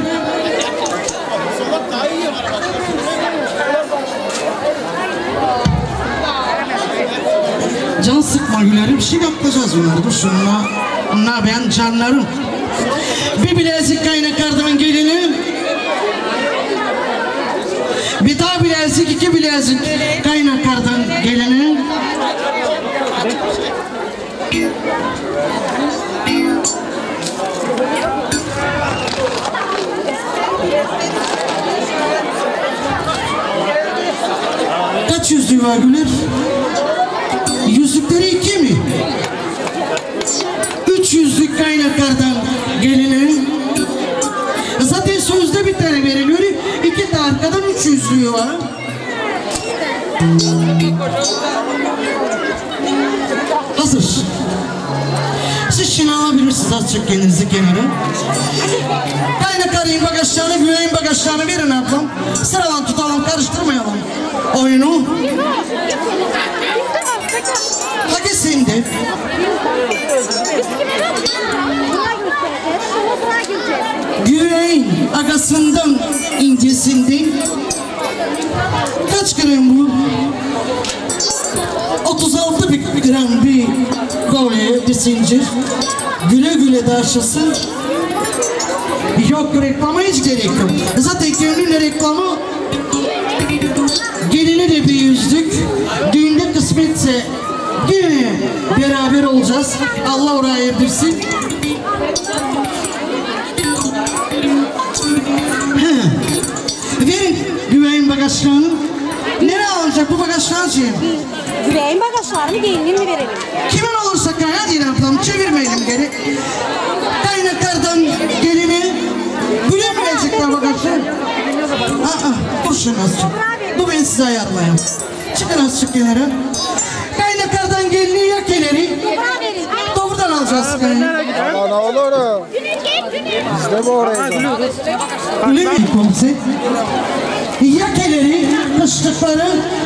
Can sıkma gülerim, bir şey yapacağız bunlar. Dur şunla, bunlar ben canlarım. Bir bilezik kaynakardan gelini. Bir daha bilezik, iki bilezik kaynakardan gelini. Kaç yüz yüzlüğü var Güler. Yüzükleri iki mi? Üç yüzlük kaynakardan geline. Zaten sözde bir tane veriliyor. İki de arkadan üç yüzlüğü var. Hazır. Siz şimdi alabilirsiniz azıcık kendinizi kenara. Kaynakarayın bagajlarını, güveyin bagajlarını verin ablam. Sıralan tutalım, karıştırmayalım oyunu. Hadi sen de. Güveyin agasından, incesinden. Kaç gram bu? otuz altı gram bir kolye, bir zincir. Güle güle darşası. Yok, reklama hiç gerek yok. Zaten gönlünle reklamı. Geline de bir yüzlük. Düğünde kısmetse yine beraber olacağız. Allah oraya erdirsin. Verin güveyin bagajlarını. Nereye alınacak bu bagajlar şey? Güveyin bagajlarını gelinin mi verelim? Kimin olursa kaya değil ablam, çevirmeyelim geri. Kaynakardan gelini güle mi verecekler bagajlar? Aa, kurşun azıcık. Bu ben size ayarlayayım. Çıkın azıcık kenara. Kaynakardan gelini ya keleri. Doğrudan alacağız kaynağı. Ama ne olur? Biz de bu oraya. Öyle mi komiser? Yakeleri, kışlıkları,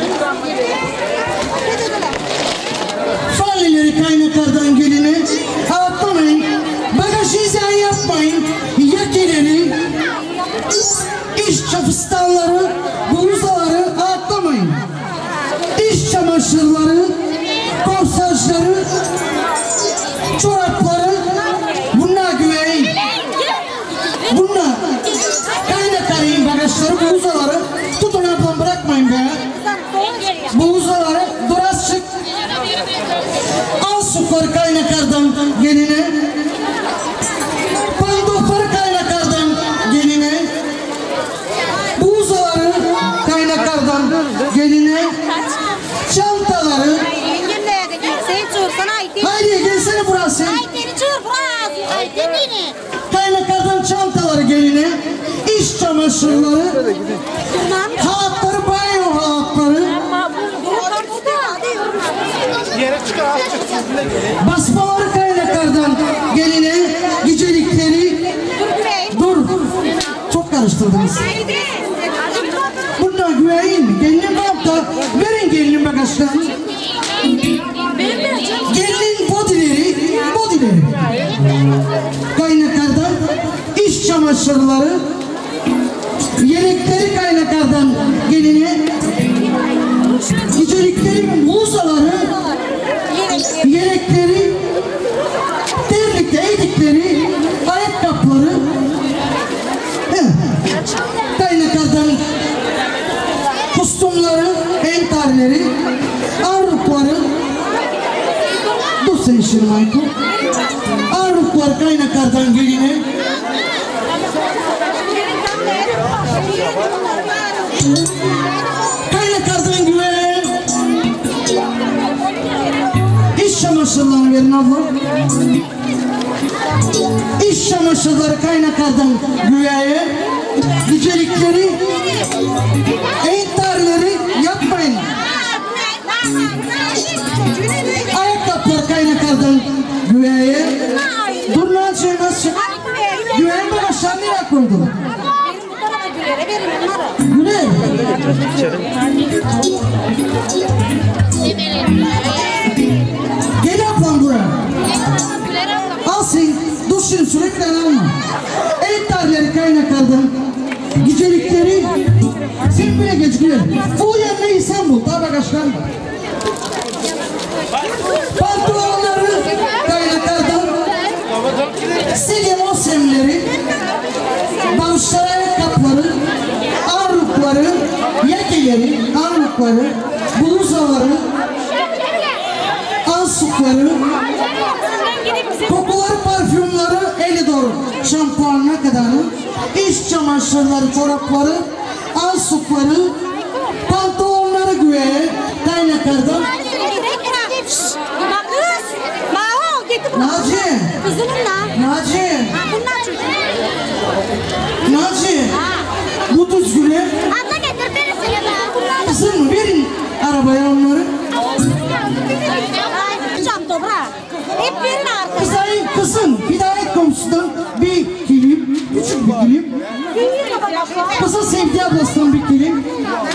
falileri kaynakardan geline atlamayın, bagaj izah yapmayın. Yakeleri, iş çafistanları, bluzaları atlamayın. İş çamaşırları, korsajları, çorapları, bunlar güveyin. Bunlar kaynakarayın bagajları, bluzaları, tutun ablam bırakmayın be. Bluzaları, durazçık, al sukları kaynakardan geline, pandofları kaynakardan geline, bluzaları kaynakardan geline, çantaları. Haydi gelsene burası. Kaynakardan çantaları geline, iş çamaşırları, halatları, banyo halatları, basmaları kaynakardan geline, gecelikleri. Dur, çok karıştırdınız. Bunlar güveyin mi? Gelinin kampta, verin gelinin bagajlarını. Gelinin bodileri, bodileri. Kaynakardan iş çamaşırları, yelekleri kaynakardan geline, gecelikleri, muzaları, yelekleri, terlikte eydikleri, ayakkabıları, kaynakardan kostümleri, entarleri, arrukları, dur sen şimdi Michael, arruklar kaynakardan geline, kaynakardan güven, iş çamaşırlarını verin abla. İş çamaşırları kaynakardan güveye, gücelikleri, entarleri yapmayın. Ayakkabılar kaynakardan güveye. Dur lan şey nasıl? Güveyin bagajlarını nereye koydun? Güler. Gel ablam buraya. Al sen. Dur şimdi sürekli alma. Entarleri kaynakardan, gecelikleri, sen bile geç Güler. Bu yerine İstanbul, daha bagajlar. Pantolonları kaynakardan, Selim semleri, bağışlar ayakkabıları, arrukları, yakeleri, arrukları, bluzaları, ansukları, kokuları, parfümleri, eli doğru şampuanına kadarı, iş çamaşırları, çorapları, ansukları, pantolonları güveye, kaynakardan. Kız. Maho getir. Naci. Kızının la. Naci. Ha bunlar çocuk. Naci. Bu düzgüne. Abla getir birisini la. Kızım verin arabaya onları. Cam dobra. Hep verin arkadaşlar. Kızayın kızın Hidayet komşudan bir kilim, küçük bir kilim. Kızın Sevdi ablasından bir kilim.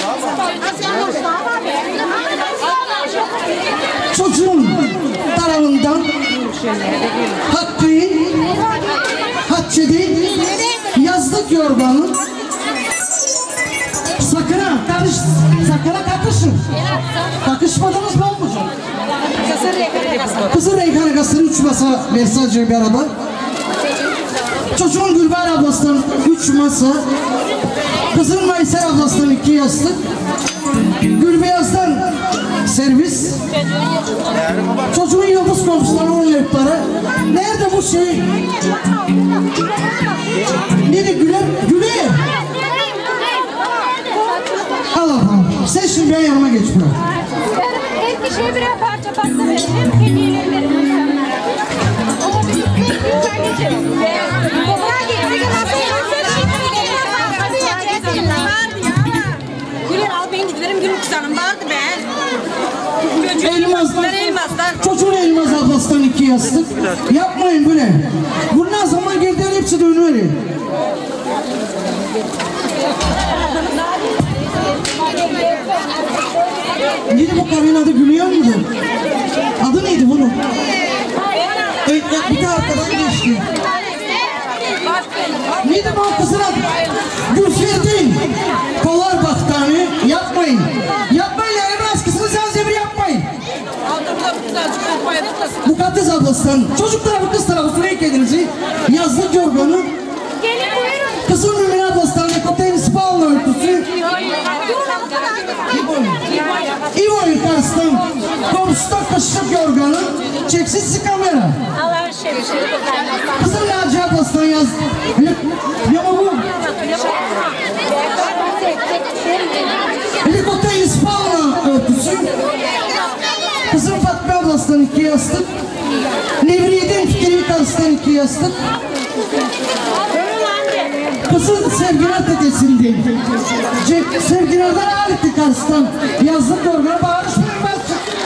Çocuğun tarafından Hakkı'nın, Hatçe'de yazlık yorganı. Sakın ha, karış, sakın ha kakışın. Kakışmadınız mı olmayacak? Kızın Reyhan Agası'nın üç masa versacı bir araba. Çocuğun Gülber ablasından üç masa. Kızın Mayser ablasından iki yastık. Gülbeyaz'dan servis. Çocuğun Yıldız komşuları on leptara. Nerede bu şey? Nerede Güler? Güler! Al bakalım. Sen şimdi ben yanıma geç bırak. Her kişiye birer parça pasta verelim. Hediyeleri verelim insanlara. Ama bir lütfen geçelim. Toprağa geçsin. Güler al beni gidelim Gülüm kızanım. Vardı be. Elmas'tan. Elmas'tan. Çocuğun Elmas ablasından iki yastık. Yapmayın bu ne? Bundan zaman girdiler hepsi dönüyor. Neydi bu karının adı Gülüyor muydu? Adı neydi bunun? Evet, bir de arkadan geçti. Neydi bu kızın adı? Gülferdin. Kolar baktani. Yapmayın. Yapmayın. Elmas kızını zanzibir yapmayın. Mukaddes ablasından. Çocuk tarafı kız tarafı sürekli kendinizi. Yazlık yorganı. Kızın Mümine ablasından. Ekoteyn spalna örtüsü. İvo'yu karşısından. Komşuda kışlık yorganı. Çeksiz kamera. Kızın Naci ablasından yaz. Ne bu? Helikopter İspanya örtüsü. Kızın Fatma ablasından iki yastık. Nevriye'den Fikri karşısından iki yastık. Kızın Sevgiler tetesinde. Sevgilerden aletti karşısından. Yazlık yorgana bağırışmayın bak.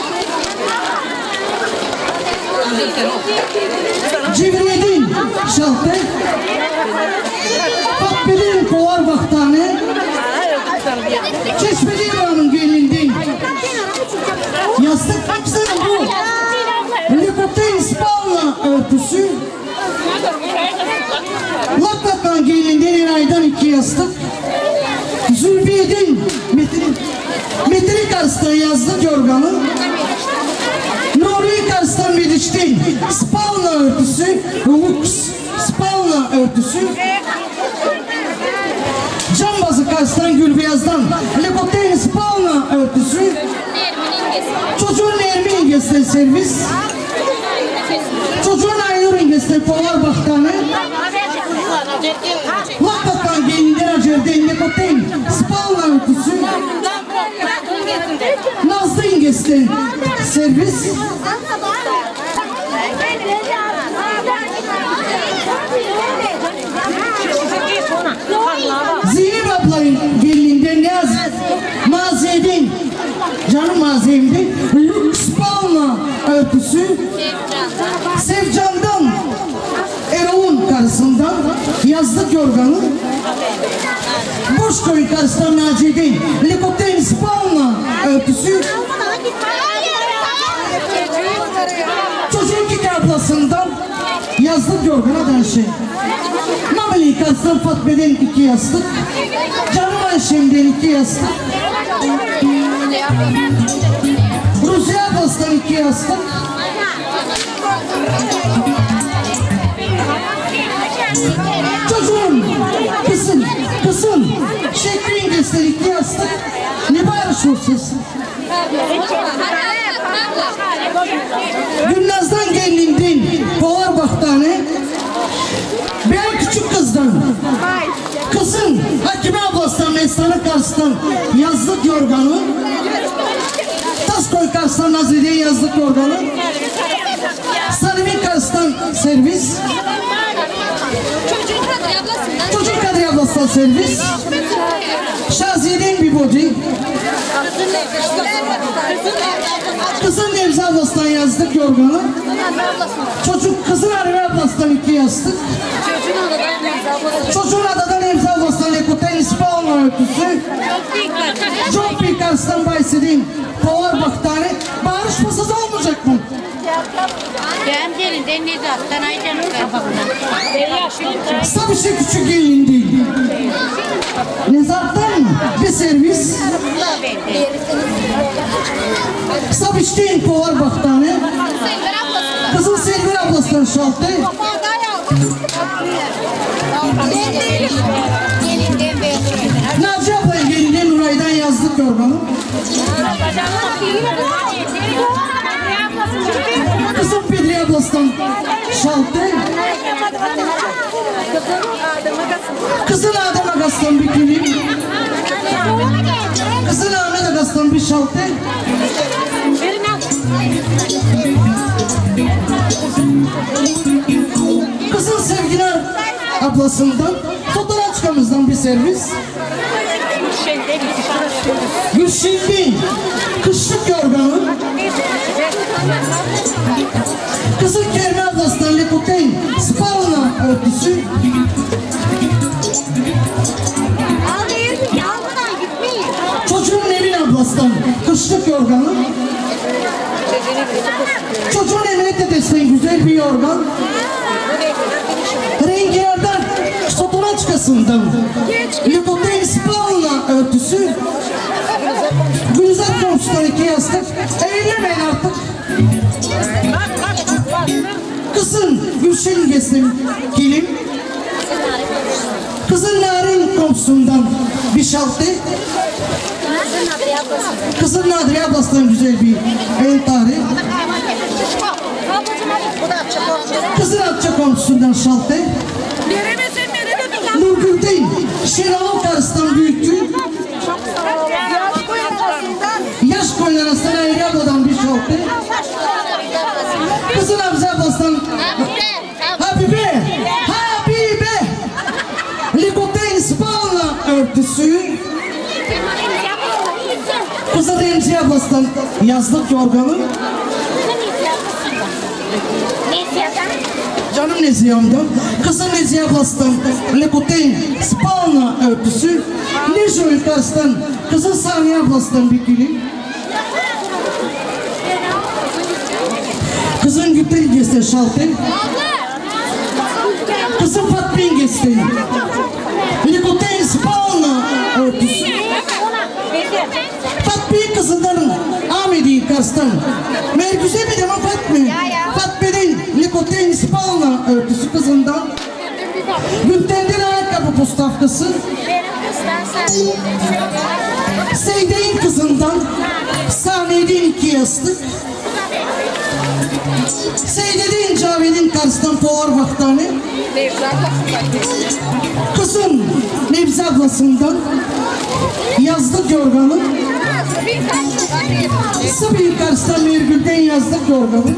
Civriye'den şalter. Fatma'nın kovar baktane. Çeşmeci İbrahim'in gelinden. Yastık baksana bu. Helikopter İspanya örtüsü. Laklak'tan gelinden Eray'dan iki yastık. Zülfiye'den Metin, Metin karşısından yazlık yorganı. Nuri karşısından Mediç'ten Spalna örtüsü. Lux Spalna örtüsü. Cambazı karşısından Gülbeyaz'dan Helikopter Spalna örtüsü. Çocuğun Nermin İngiliz'den servis. Çocuğun Aynur İngiliz'den polar baktane. Laklak'tan gelinden Acer'den Helikopter Spalna örtüsü. Nazlı İngiliz'den servis. Zeynep ablayın gelinliğinden yaz. Maziyeden, canım maziyemden Lux Palma örtüsü. Sevcan'dan Erol'un karısından yazlık yorganı. Boşkoyun karısından Naciye'den Helikopter Palma örtüsü. Çocuğun iki ablasından yazlık yorgana danşı. Mameli karısından Fatma'dan iki yastık. Canım Ayşem'den iki yastık. Rusya ablasından iki yastık. Çocuğun kızın, kızın Şekri İngiliz'den iki yastık. Ne bağırışıyorsunuz? Gülnaz'dan gelinden Polar baktane. Ben küçük kızdan. Kızın Hakime ablasından Meslan'ın karşısından yazlık yorganı. Taskoy Kars'tan Nazire'ye yazdık yorganı. Sarıvin Kars'tan servis. Çocuk Kadriye ablasından servis. Şaziye'den bir body. Kızın Nevzi ablasından yazdık yorganı. Çocuk kızın Arve ablasından iki yazdık. Çocuğun adadan Nevzi ablasından Ekutay İspanya örtüsü. Çok büyük Kars'tan bahsedeyim. Polar baktane. Bağırış masası olmayacak mı? Ben derinden Nezat'tan Aycan'ın kafamdan. Sabişe küçük gelin değil. Nezat'tan mı? Bir servis. Sabiş'ten Polar baktane. Kızın Selver ablasından şaltı. Naci ablayın gelinden Nuray'dan yazdık yorganı. Kızım Pedri ablasından şaltı. Kızın Adem Agas'tan bir kilim. Kızın Ahmet Agas'tan bir şaltı. Kızın Sevgili ablasından fotoğrafçıkamızdan bir servis. Gülşen'in kışlık yorganı. Kızın Kerme ablasından Lekuteyn Spalna örtüsü. Çocuğun Nevin ablasından kışlık yorganı. Çocuğun Emine dedesinden güzel bir yorgan. Rengilerden fotoğrafçıkasından Lekuteyn Spalna örtüsü. Gülizar komşudan iki yastık. Eğlemeyin artık. Kızın Gülşen Gesim kilim. Kızın Narin komşusundan bir şaltı. Kızın Nadriye ablasından güzel bir entari. Kızın Atça komşusundan şaltı. Nurgül'den Şenol Kars'tan büyüktü. Yaş koyun arasından Ayri abladan bir şaltı. Kızın Hamza ablasından Habibe Habibe Likuteyn Spalna örtüsü. Kızın Remzi ablasından yazlık yorganı. Canım Nezihem'den. Kızın Nezihe ablasından Lekuteyn Spalna örtüsü. Nejo yukarısından kızın Saniye ablasından bir kilim. Kızın Gütten İngiliz'den şaltı. Kızın Fatma İngiliz'den Lekuteyn Spalna örtüsü. Fatma kızından Ahmet'i Kars'tan Merküze bir de Fatma. Fatma'dan Lekuteyn Spalna örtüsü kızından. Gülten'den ayakkabı postafkası. Seyde'nin kızından Saniye'den iki yastık. Seyde'den Cavi'nin Kars'tan Polar baktane. Kızın Nevzi ablasından yazlık yorganı. Sıbir Kars'tan Mergül'den yazlık yorganı.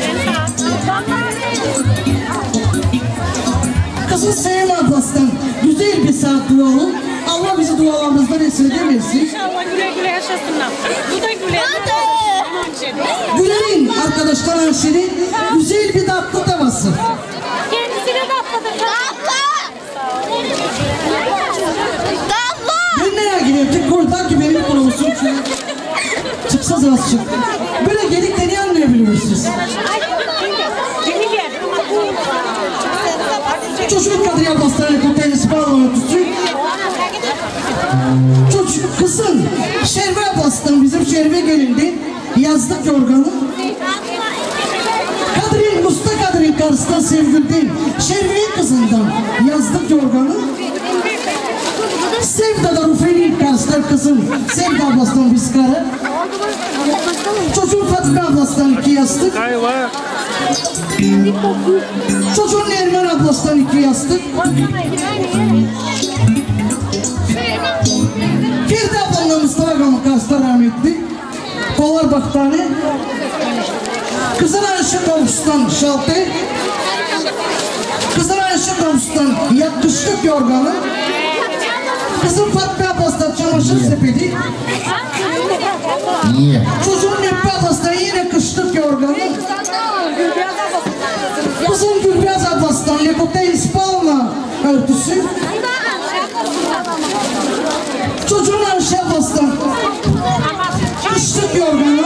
Kızın Sevim ablasından güzel bir saat dualı. Allah bizi dualarımızdan esirgemesin. İnşallah güle güle yaşasınlar. Bu da güle. Gülerin arkadaşlar Ayşe'nin güzel bir tatlı tavası. Kendisi de tatlıdır. Tatlı! Tatlı! Ben nereye gireyim? Tek koydan ki benim kurulmuşum. Çıksa az çık. Böyle gelikten iyi anlayabiliyorsunuz. Çocuk Kadriye ablasından Lekuteyn Spalna örtüsü. Çocuk kızın Şerve ablasından bizim Şerve gelindi. Yazlık yorganı. Kadriye Musta Kadriye Kars'tan Sevgül'den Şerve kızından yazlık yorganı. Sevda'da Rufeli Kars'tan kızın Sevda ablasından biskara. Çocuğun Fatma ablasından iki yastık. Çocuğun Erman ablasından iki yastık. Ferdi ablamla Mustafa Gamı Kars'ta rahmetli. baktane. Kızıl Ayşe Kavuş'tan Şaltı. Kızıl Ayşe Kavuş'tan yakışlık yorganı. Kızım Fatma Abbas'tan çamaşır sepeti. Niye? Çocuğun Neppe Abbas'tan yine kışlık yorganı. Kızım Gülbeyaz Abbas'tan Lekoteyn Spalna örtüsü. Çocuğun Ayşe Abbas'tan kışlık yorganı.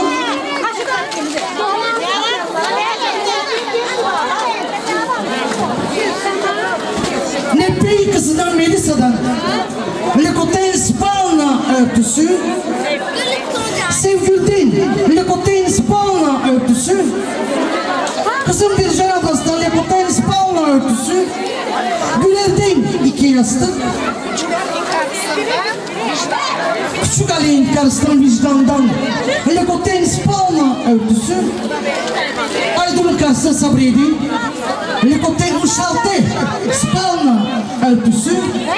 Nepe'yi kızından Melisa'dan Lekoteyn Spalna örtüsü. Sevgül'den Lekoteyn Spalna örtüsü. Kızım Bircan Abbas'tan Lekoteyn Spalna örtüsü. Güler'den iki yastık. Küçük Ali'nin karısından Vicdan'dan Lekoteyn Spalna örtüsü. Aydın'ın karşısında Sabriye'den Lekoteyn Uşaltı Spalna örtüsü.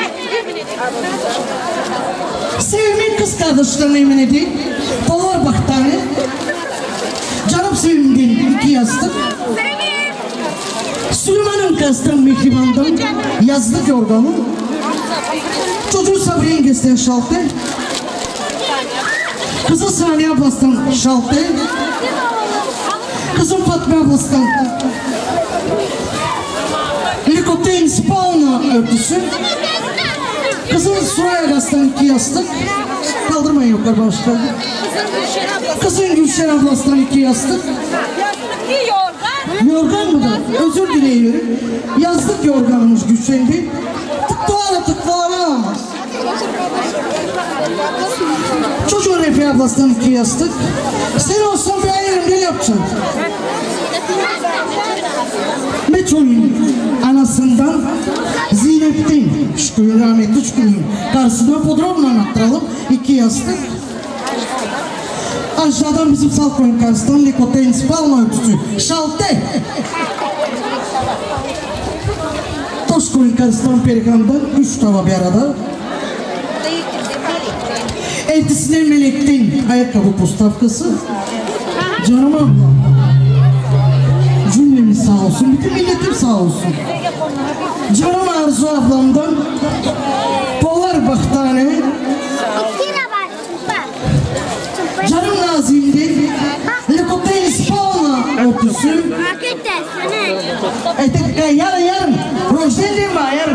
Sevim'in kız kardeşlerine emin edin. Polar baktane. Canım Sevim'den iki yastık. Süleyman'ın karşısından Mihriban'dan yazlık yorganı. Çocuğu Sabri Yenges'ten Şaltı. Kızı Saniye Abbas'tan Şaltı. Kızım Fatma Abbas'tan Lekoteyn Spalna örtüsü. Kızım Suray Abbas'tan iki yastık. Kaldırmayın yukarı başka. Kızım Gülşen Abbas'tan iki yastık. Yorgan mı da? Özür dileyorum. Yazlık yorganımız Gülşen'de. Tıktıvara tıktıvara alamaz. Çocuğun Efe Abbas'tan iki yastık. Sen olsan bir ayarım ne yapacaksın? Metro'nun anasından Zeynep'ten Şükür rahmetli Şükür'ün karşısına podromla anlattıralım. İki yastık. Aşağıdan bizim Salkoyun karşısından Lekoteyn Spalna örtüsü. Şaltı. Toşkoyun karşısından Perikan'dan üç tava bir arada. Eltisine Melek'ten ayakkabı postafkası. Canım abla. Cümlemiz sağ olsun, bütün milletim sağ olsun. Canım Arzu ablamdan Polar baktane. Canım Nazim'den Lekoteyn Spalna örtüsü. Etek yarın yarın. Rojden değil mi yarın?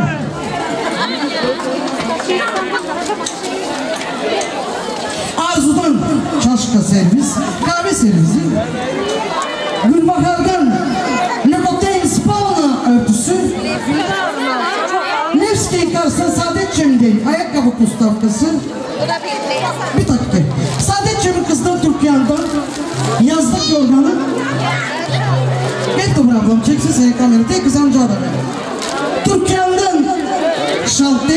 Arzu'dan çaşka servis, kahve servisi. Gülbahar'dan Lekoteyn Spalna örtüsü. Nevski'nin karşısında Saadet Cem'den ayakkabı postafkası. Bir dakika. Saadet Cem'in kızından Türkiye'den yazlık yorganı. Ben de ablam çeksin seni kamerayı. Tek kız amca da. Türkiye'den Şaltı.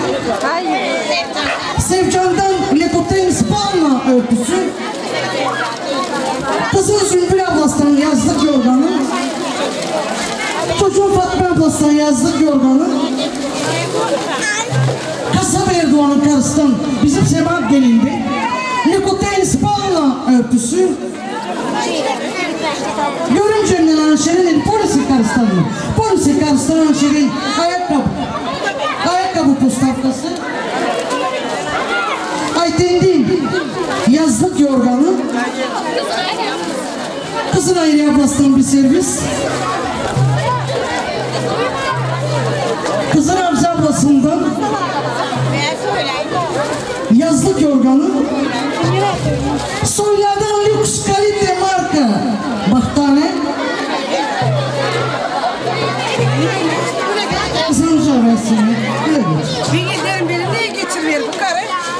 Sevcan'dan Lekoteyn Spalna örtüsü. Kızın Zülbül Abbas'tan yazlık yorganı. Çocuğun Fatma Abbas'tan yazlık yorganı. Kasap Erdoğan'ın karşısından bizim Sema gelindi. Lekoteyn Spalna örtüsü. Görümcemden Anşer'in polisi karşısından mı? Polisi karşısından Anşer'in ayakkabı. Ayakkabı postafkası. Ayten'in yazlık yorganı. Kızın Ayri Abbas'tan bir servis. Kızın Hamza ablasından yazlık yorganı. Soylardan lüks kalite marka baktane. Kızın çaresi. Bir giderim beni niye geçiriyor bu karı?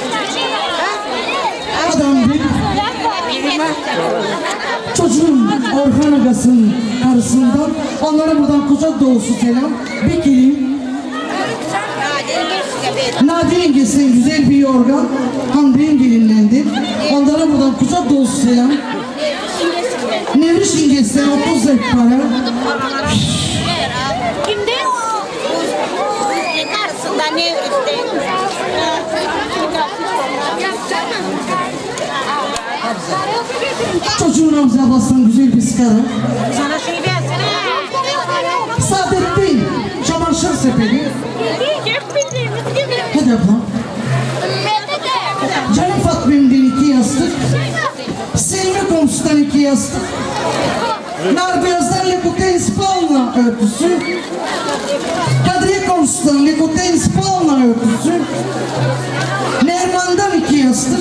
Adam bir çocuğun Orhan Agas'ın karısından onlara buradan kucak dolusu selam. Bir kilim Nadir Yenges'in güzel bir yorgan Hamdi'nin gelinlendi. Onlara buradan kucak dolusu selam. Nevriş Yenges'ten otuz zekbara. Kimde? Karşısında Nevriş'te. Çocuğun Hamza ablasından güzel bir sigara. Sana şey versene. Saadettin çamaşır sepeti. Hadi ablam. Canım Fatma'mdan iki yastık. Selmi komşudan iki yastık. Narbeyaz'dan Lekutein Spalna örtüsü. Kadriye komşudan Lekutein Spalna örtüsü. Nerman'dan iki yastık.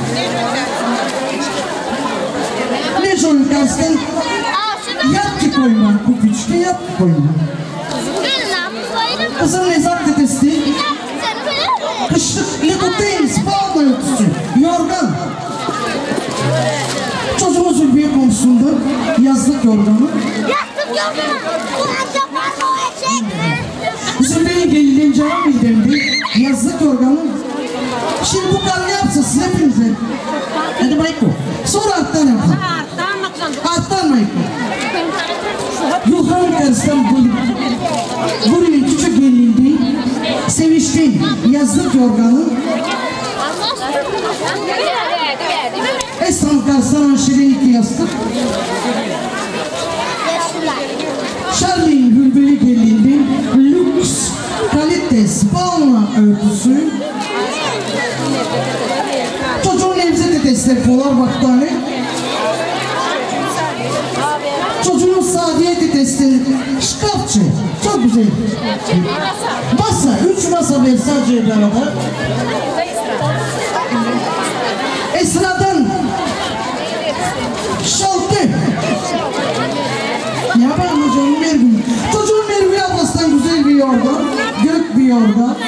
Neco yukarısından yatki koyma. Kupiçki yatki koyma. Kızın Nezak dedesi. Kışlık Lekutein Spalna örtüsü. Yorgan. Çocuğumuz Ülbiye komşusunda yazlık yorganı. Yazlık yorganı. Kullanacak var mı o eşek? Zülbe'nin gelinin canım bildiğimde yazlık yorganı. Şimdi bu kadar ne yapsın hepinize? Hadi Mayko. Sonra alttan yapalım. Alttan Mayko. Yuhan karısından buraya küçük gelindi. Sevişti yazlık yorganı. Esnaf karısından aşırı iki yastık. Charlie'nin Gülbeli gelindi. Lüks kalite spalna örtüsü. Çocuğun elbise tetesleri polar battaniye. Çocuğun Sadiye tetesleri şkafçı. Çok güzel. Masa, üç masa ve sadece bir arada. Esra'dan şaltı. Ne yapalım hocam Mergün? Çocuğun Mergün ablasından güzel bir yorgan, gök bir yorgan.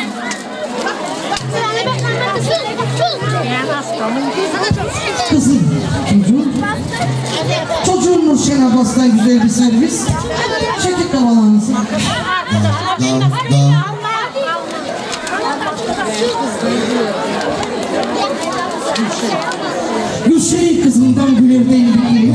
Kızım, çocuğun. Çocuğun Nurşen ablasından güzel bir servis. Çekik havalanısı. Da, da. Gülşehir kızından Güler'den bir gelin.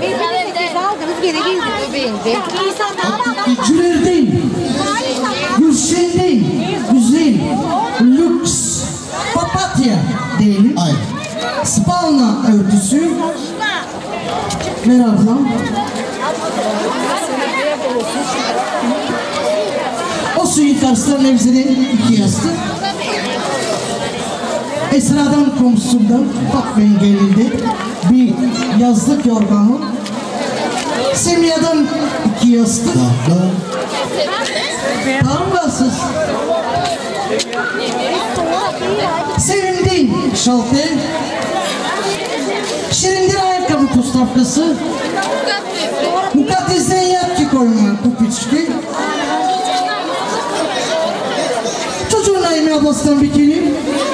Güler'den, Gülşehir'den güzel, lüks, papatya diyelim. Aynen. Spalna örtüsü. Ver ablam. O suyu karşısında Nevze'den iki yastık. Esra'dan komşusundan Fatma'nın gelindi. Bir yazlık yorganı. Semiha'dan iki yastık. Da, da. Tamam mısınız? Sevim'den şalter. Şirindir ayakkabı tustafkası. Mukaddes'ten yatki koyma kupiçki. Çocuğun Naime ablasından bir kilim.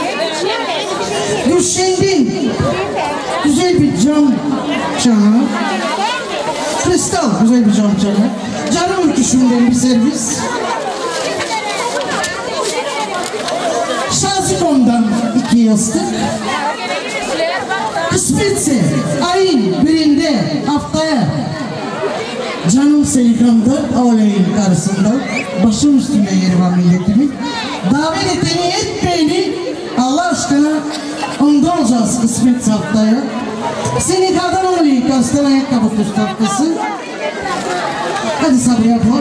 Gülşen'den güzel bir cam çanağı. Kristal güzel bir cam çanağı. Canım ürküşümden bir servis. Şazikom'dan iki yastık. Kısmetse ayın birinde haftaya canım Seykan'da Ağlayın karşısında başım üstüne yeri var milletimin. Davet eteni etmeyeni Allah aşkına onda olacağız kısmetse haftaya. Seni kadar olayım karşısından ayakkabı kustafkası. Hadi sabır yapalım.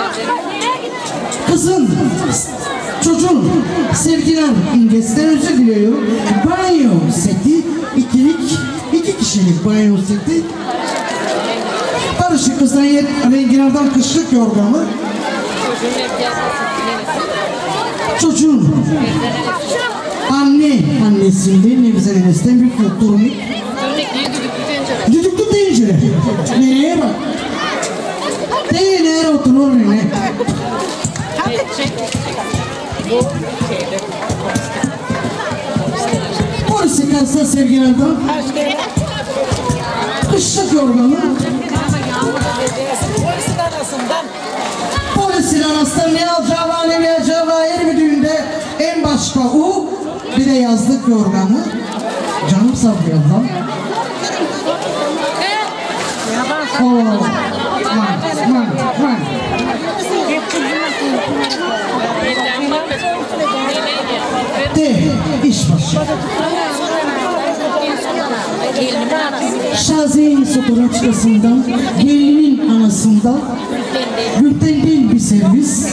Kızın, çocuğun sevgiler İngiliz'den özür diliyorum. Banyo seti, ikilik, iki kişilik banyo seti. Barışık kızdan yer, rengilerden kışlık yorganı. Çocuğun anne annesinden Nevzen Enes'ten bir kulturnik. Düdüklü tencere. Nereye bak? Değil nereye oturur ne? Polisi kalsa sevgilerden kışlık yorganı. Polisin arasında ne alacağı var ne vereceği var her bir düğünde en başta o bir de yazlık yorganı. Canım Sabri ablam. Ooo. Man, man, man. De, iş başı. Şaziye'nin fotoğrafçısından, gelinin anasından, Gülten'den bir servis.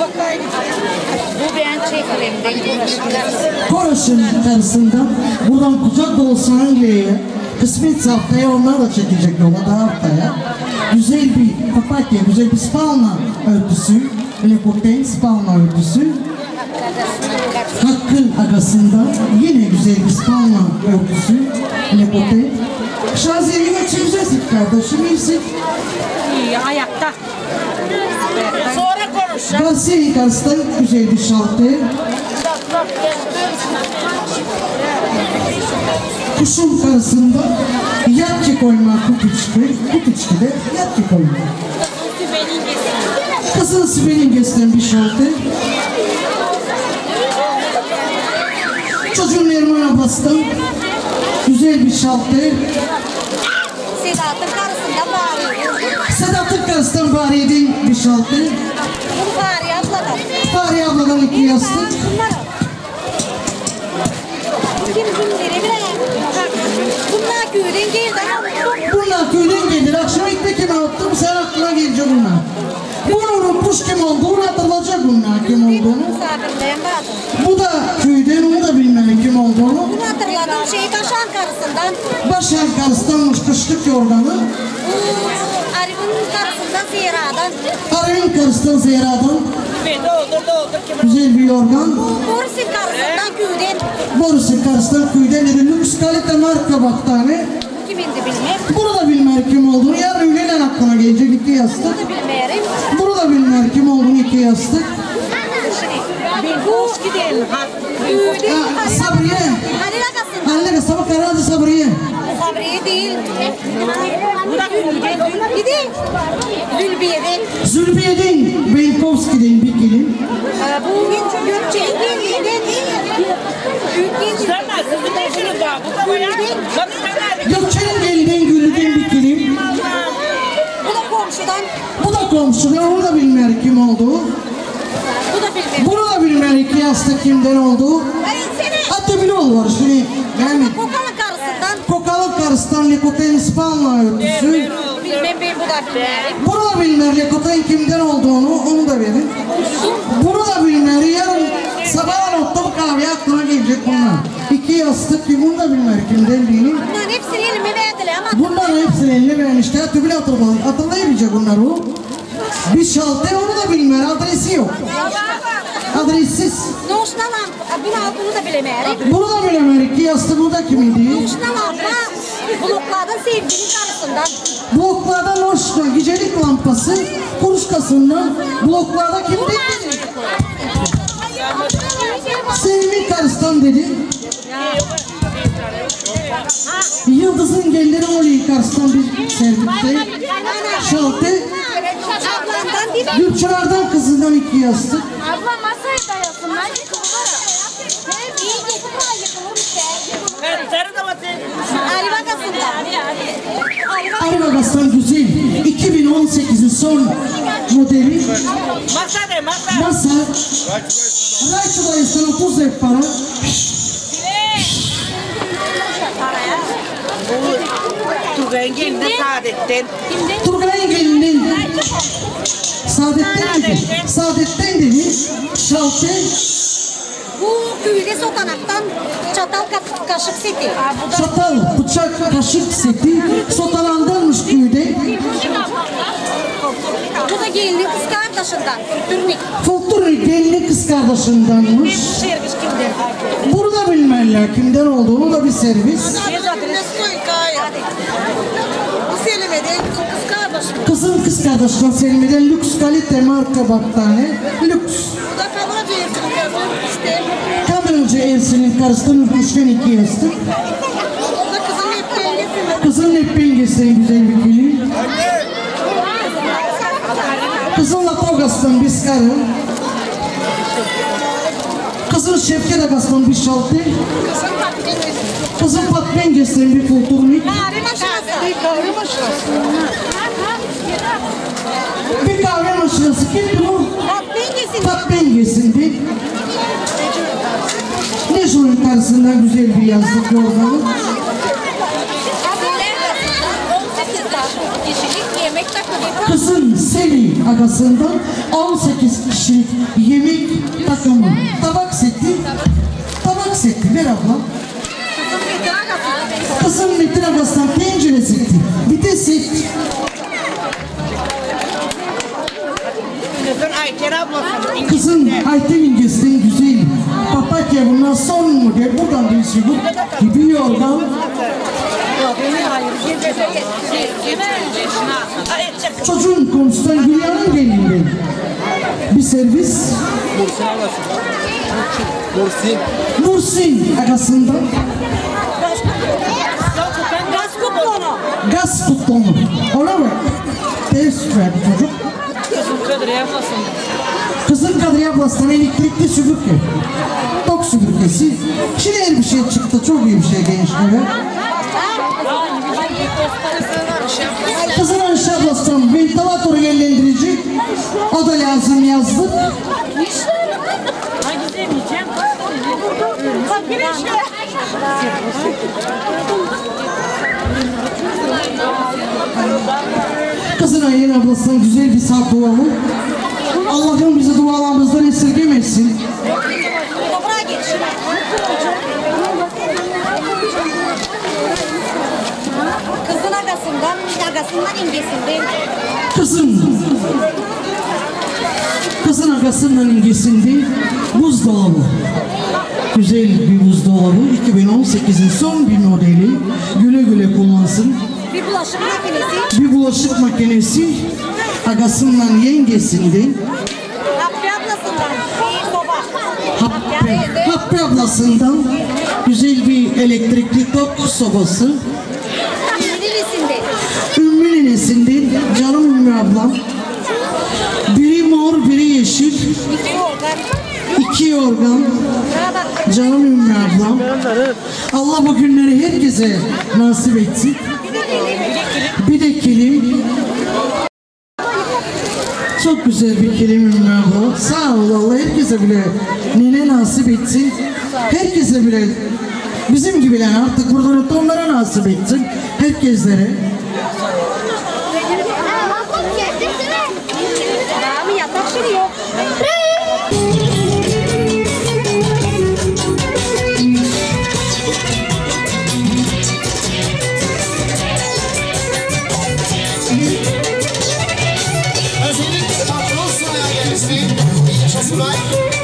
Bu ben çekirimden Koraş'ın karşısından, buradan kucak dolusu Anglia'ya, kısmetse haftaya onlar da çekecek yola da haftaya. Güzel bir papatya, güzel bir spalna örtüsü, Lekoten spalna örtüsü. Hakkın agasından yine güzel bir spalna örtüsü, Lekoten. Şaziye'yi geçireceğiz kardeşim, iyisin. İyi, ayakta. Sonra konuşacağız. Garsiye'yi karşısından güzel bir şalter. Kuşun karşısında yatçı koyma kutuçki, kutuçki de yatçı koyma. Kızıl Sibel'in bir şalter. Çocuğun Erman ablasından güzel bir şalter. Sedat'ın karısında bari. Sedat'ın karşısından Bariye'den bir şalter. Bu Fahriye abladan. Fahriye abladan iki yastık. Kim günleri bile? Bunlar köyden geldi. Bunlar köyden gelir. Akşam ekmekini attım, sen aklına gelecek bunlar. Bunu unutmuş kim olduğunu hatırlayacak bunlar kim olduğunu. Misafirlerim vardı. Bu da köyden, onu da bilmeli kim olduğunu. Bunu hatırladım şey Başan karısından. Başar karısıdanmış kışlık yorganı. Bu Arif'in karısından Zehra'dan. Arif'in karısından Zehra'dan. Doldur doldur. Güzel bir yorgan. Bu Boris'in karısından köyden. Boris'in karısından köyden lüks kalite marka baktane. Kimindi bilmem. Bunu da bilmer kim olduğunu. Yarın öğleden aklına gelecek iki yastık. Bunu da bilmeyelim. Bunu da bilmer kim olduğunu iki yastık. Bir boş gidelim. Köyden. Ha, Sabriye. Halil Agası'ndan. Halle sabah karadı Sabriye. Sabriye değil. Bu da Gülbiye. Gidin. Gülbiye'den. Zülfiye'den Beykovski'den bir gelin. Bu Gökçe'nin geldiğinden. Sen nasıl gidiyorsun da? Bu da bayağı. Bakın ben Gökçe'nin gelinden Gülü'den bir gelin. Bu da komşudan. Bu da komşudan, onu da bilmer kim olduğu. Bu da bilmem. Bunu da bilmer iki yastık kimden olduğu. Hatta bir ol var şimdi. Yani Kokalı karısından. Kokalı karısından Lekoten Spalna örtüsü. Bilmem ben bu da bilmem. Bunu da bilmer Lekoten kimden olduğunu, onu da verin. Bunu da bilmer, yarın sabah nokta kahve aklına gelecek bunlar. İki yastık ki bunu da bilmer kimden değil. Bunların hepsini elime verdiler ama. Bunların hepsini eline vermişler. Hatta bile hatırlayın. Hatırlayabilecek bunlar o. Bir şalter onu da bilmer. Adresi yok. Adressiz. Noşna lampa. Bunu aldığını da bilemeyelim. Bunu da bilemer. İki yastık bu da kimiydi? Noşna lampa. Bloklardan sevgilinin karısından. Bloklarda noşna. Gecelik lampası. Kuruşkasından. Bloklarda kimdi? Sevim'in karısından dedi. Yıldız'ın gelleri Oli'yi karşısından bir serviste. Şalter. Ablandan değil. Gülçınar'dan kızından iki yastık. Abla masaya dayasın. Ben yıkılırım. Hem iyi getirme yıkılır işte. sarı da batı. Arif Agası'ndan. Arvagas'tan güzel. iki bin on sekizin son modeli. Masa de masa. Masa. Rayçı dayısından otuz ev para. Tugay'ın gelinde Saadet'ten. Turgay'ın gelinden. Saadet'ten dedi. Saadet'ten dedi. Şalter. Bu köyde sotanaktan çatal ka- kaşık seti. Çatal, bıçak, kaşık seti. Sotalandanmış köyde. Bu da gelinin kız kardeşinden. Türmik. Fulturnik gelini kız kardeşindenmiş. Servis kimden? Bunu da bilmerler kimden olduğunu da bir servis. Bu Selime'den kız kardeşim. Kızın kız kardeşinden Selmi'den lüks kalite marka battaniye. Lüks. Bu da kameracı Ersin'in karısı. İşte. Kameracı Ersin'in karşısından ürküşten iki yastık. Bu da kızın hep dengesi. Kızın hep bilgisinden güzel bir gelin. Kızın Latogas'tan bir skarı. Kızın Şevket Agas'tan bir şalter. Kızın Patmenges'ten bir kulturnik. Kahve maşinası. Bir kahve maşinası. Bir kahve maşinası. Kimdi bu? Patmenges'in. Patmenges'indi. Ne şunun karşısından güzel bir yazlık yorganı. Kızın Seli agasından on sekiz kişilik yemek takımı. Tabak seti. Tabak seti. Ver abla. Kızın Metin agasından tencere seti. Bir de set. Kızın Ayten İngiliz'den güzel. Papatya bundan son model. Buradan değişiyor. Bir yorgan. Çocuğun komşudan Hülya'nın gelinden. Bir servis. Mursin. Mursin agasından. Gaz kuponu. Gaz kuponu. Ona bak. Test verdi çocuk. Kızım Kadriye ablasın. Kızın Kadriye ablasından elektrikli süpürge. Tok süpürgesi. Şimdi bir şey çıktı. Çok iyi bir şey gençlere. Kızın Ayşe ablasından ventilatörü yerlendirici. O da lazım yazdık. Hangi demeyeceğim? Bak güneşle. Kızın Ayşe ablasından güzel bir saat dualı. Allah'ım bizi dualarımızdan esirgemesin. Kızın agasından, agasından ingesinden. Kızın Kızın agasından ingesinde buzdolabı. Güzel bir buzdolabı. iki bin on sekizin son bir modeli. Güle güle kullansın. Bir bulaşık makinesi. Bir bulaşık makinesi. Agasından yengesinden. Happy ablasından bir soba. Happy, Happy ablasından güzel bir elektrikli tok sobası. Neresinden? Ümmü ninesinden canım Ümmü ablam. Biri mor, biri yeşil. İki organ. İki yorgan. Canım Ümmü ablam. Allah bu günleri herkese nasip etsin. Bir de kilim. Çok güzel bir kilim Ümmü abla. Sağ ol Allah herkese bile nene nasip etsin. Herkese bile bizim gibiler artık buradan onlara nasip etsin. Herkeslere. Abi yatak şimdi yok. Özellikle patron sıraya gelsin. Yaşasın ay.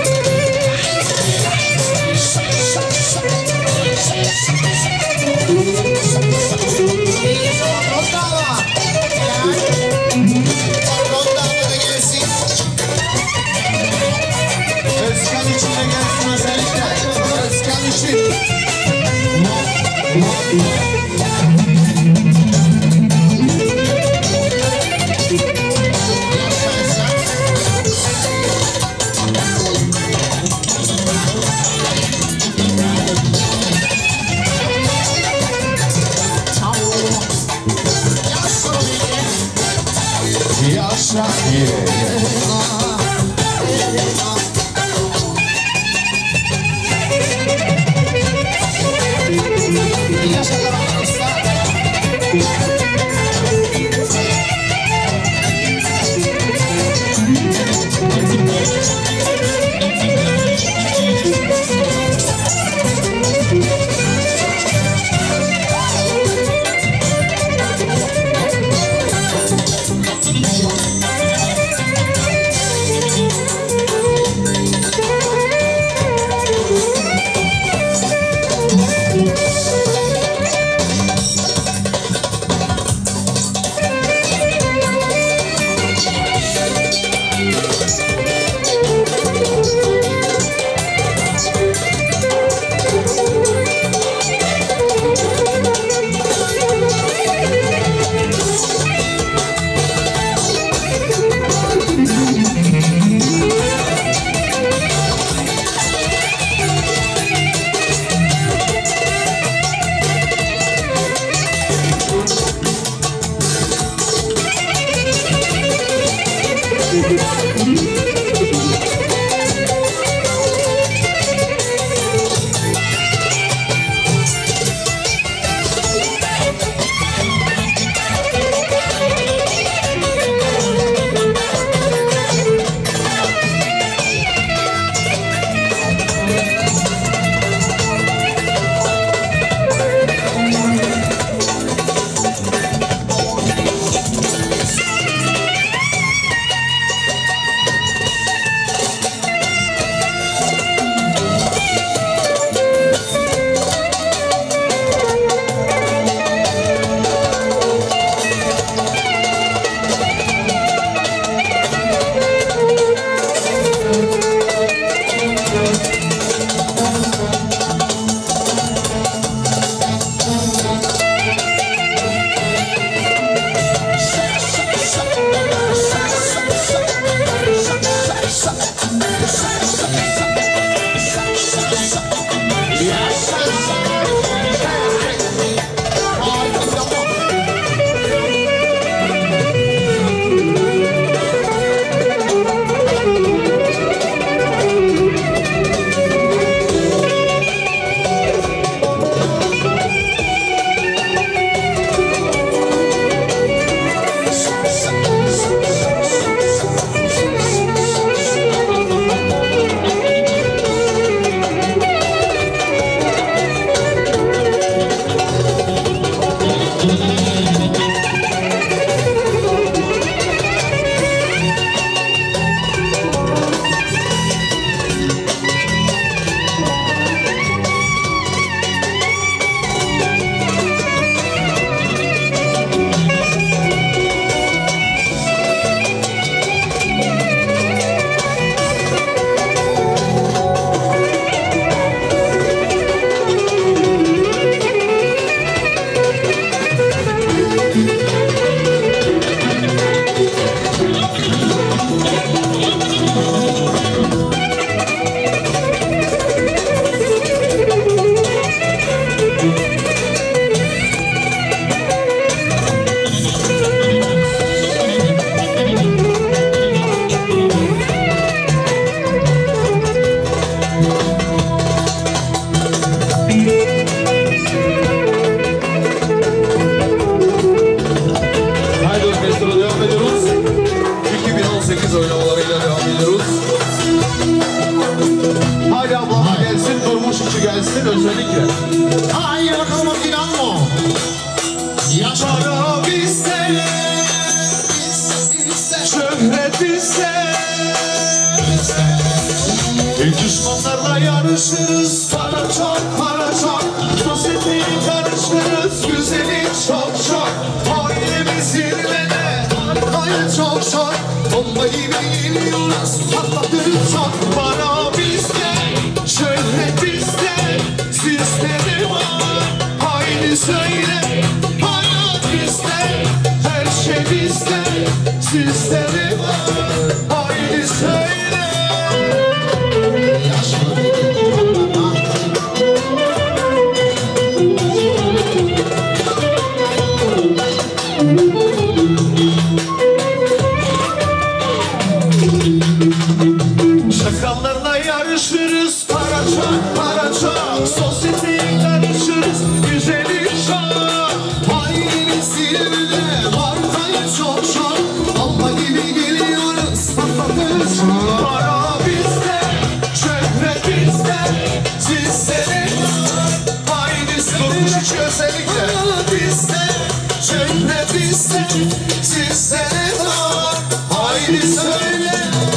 Özkan için de gelsin özellikle. Özkan için. Yaşa ye. davulcu gelsin özellikle. Hayır bakalım inanma. Yaşa. Para bizde, şöhret bizde. Düşmanlarla yarışırız, para çok, para çok. Sosyeteyi karıştırırız, güzeli çok çok. Ailemiz zirvede, hayır çok çok. Bomba gibi geliyoruz, patlatırız çok. Para bizde, şöhret bizde. Sizde de var, haydi söyle. Hayat bizde, her şey bizde. Sizde de var, haydi söyle. Şakallarla yarışırız, para çok, para çok. Sosyeteyi karışırız, güzeli çok. Ailemiz zirvede, var hayır çok çok. Allah gibi geliyoruz, patlatırız. Para bizde, şöhret bizde. Sizde ne var? Haydi söyle. Özellikle bizde, şöhret bizde. Sizde ne var? Haydi söyle.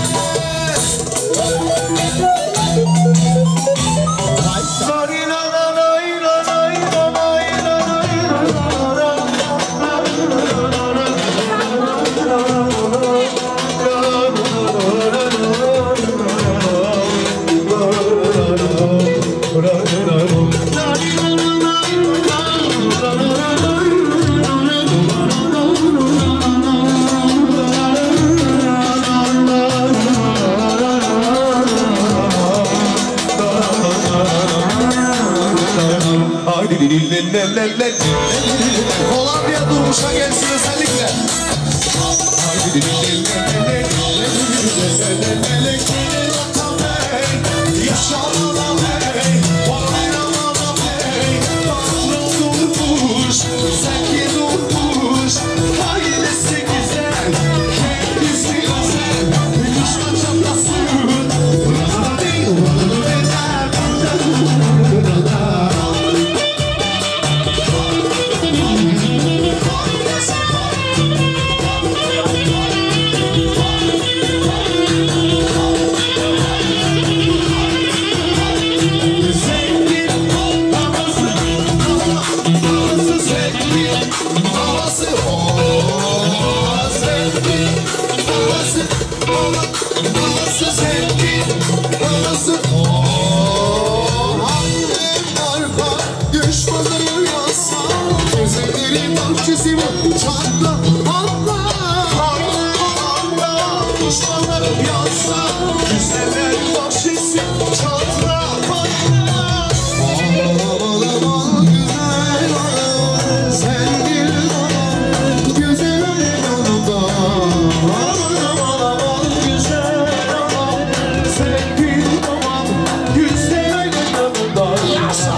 Kolombiya durmuşa gelsin özellikle. Yaşamana bey, oynamana bey. Patron durmuş, senki durmuş. Haydi sekizden, kendisi özel. Düşman çaplasın, burada değil, burada eder, burada. Çatla, patla, Allah, düşmanlarım yansa, güzeller bahşişi, çatla, patla. Aman aman güzel hanım, sen bir hanım, güzel yanımda. Aman aman aman güzel hanım, sen bir hanım, güzel yanımda. Yaşa.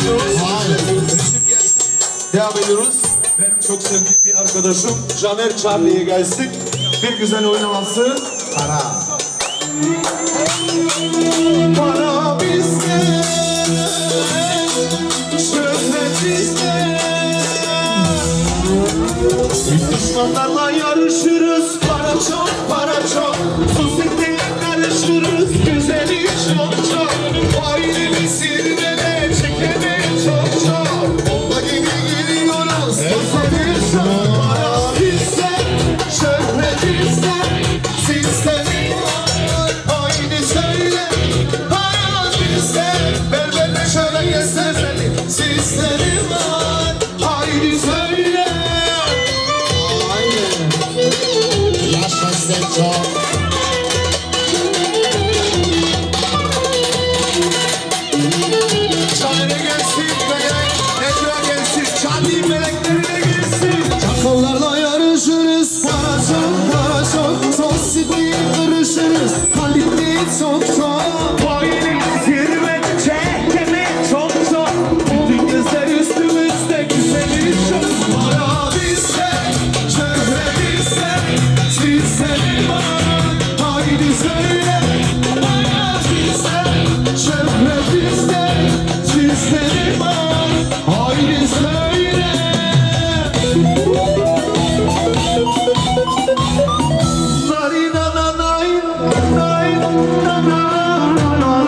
ediyoruz. Resim gelsin. Devam ediyoruz. Benim çok sevdiğim bir arkadaşım Caner Charlie'ye gelsin. Bir güzel oynaması. Para. Para bizde, şöhret bizde. Düşmanlarla yarışırız. Para çok, para çok. Sosyeteye karışırız. Güzeli çok çok. Ailemi zirvede çekeme çok çok. Bomba gibi gidiyoruz. Sosyete çok. Para bizde, şöhret bizde. Sistemi var. Haydi söyle. Para bizde. Berberle şöyle gezse seni. Sistemi var. Haydi söyle. Yaşa sen çok. Şahane gelsin melek, Necla gelsin, Charlie meleklerine gelsin. Çakallarla yarışırız. Para çok, para çok. Sosyeteye karışırız. Halinde çok çok. Failin zirve çekeme çok çok. Bütün gözler üstümüzde güzeli çok. Para bizde, şöhret bizde. Sizleri var, haydi söyle. Para bizde, şöhret bizde. Sizleri var, haydi söyle. Nari na na nay, nay na na na na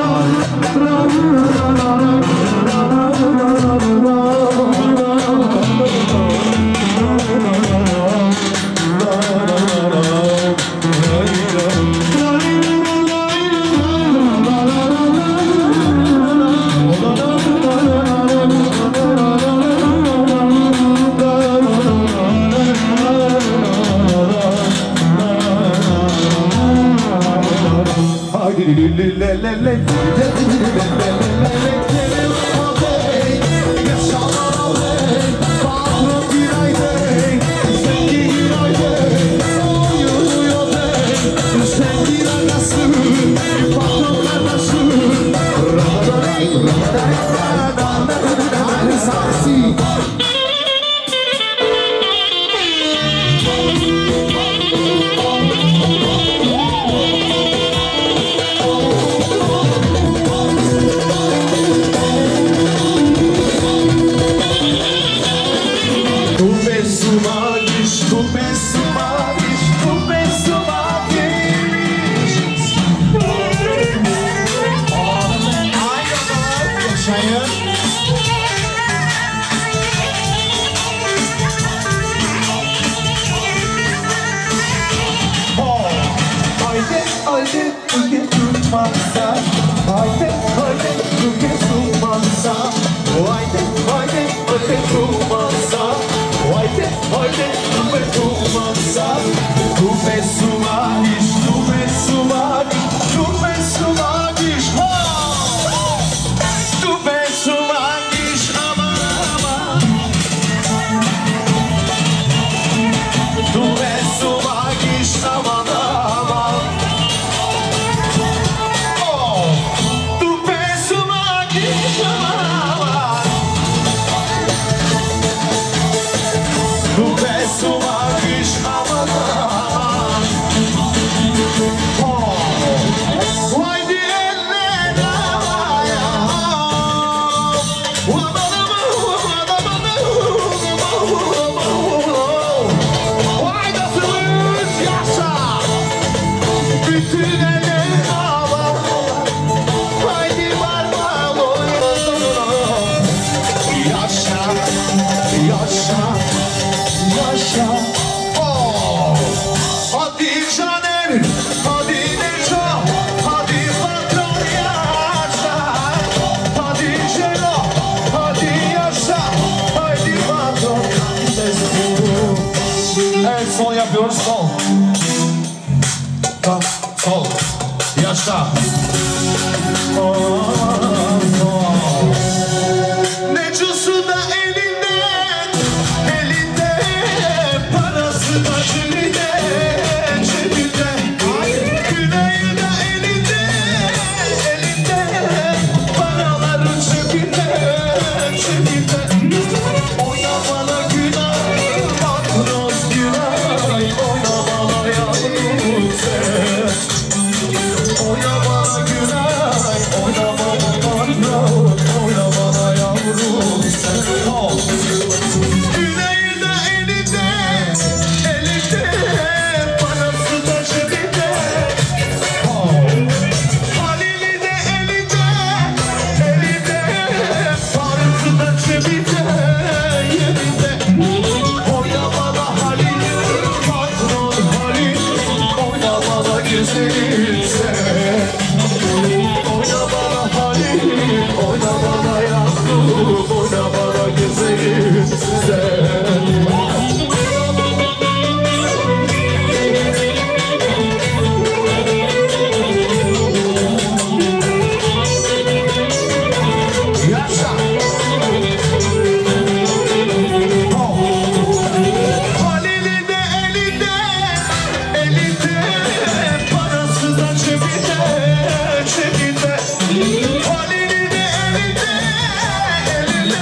Sol yapıyoruz, sol. Sağ, sol. Yaşa. Ne cusu da elinden, elinde, parası da cebinde, cebinde. Günahı da elinde, elinde, paraları cebinde, oyna bana güzelim sen. Elinde, elinde, elinde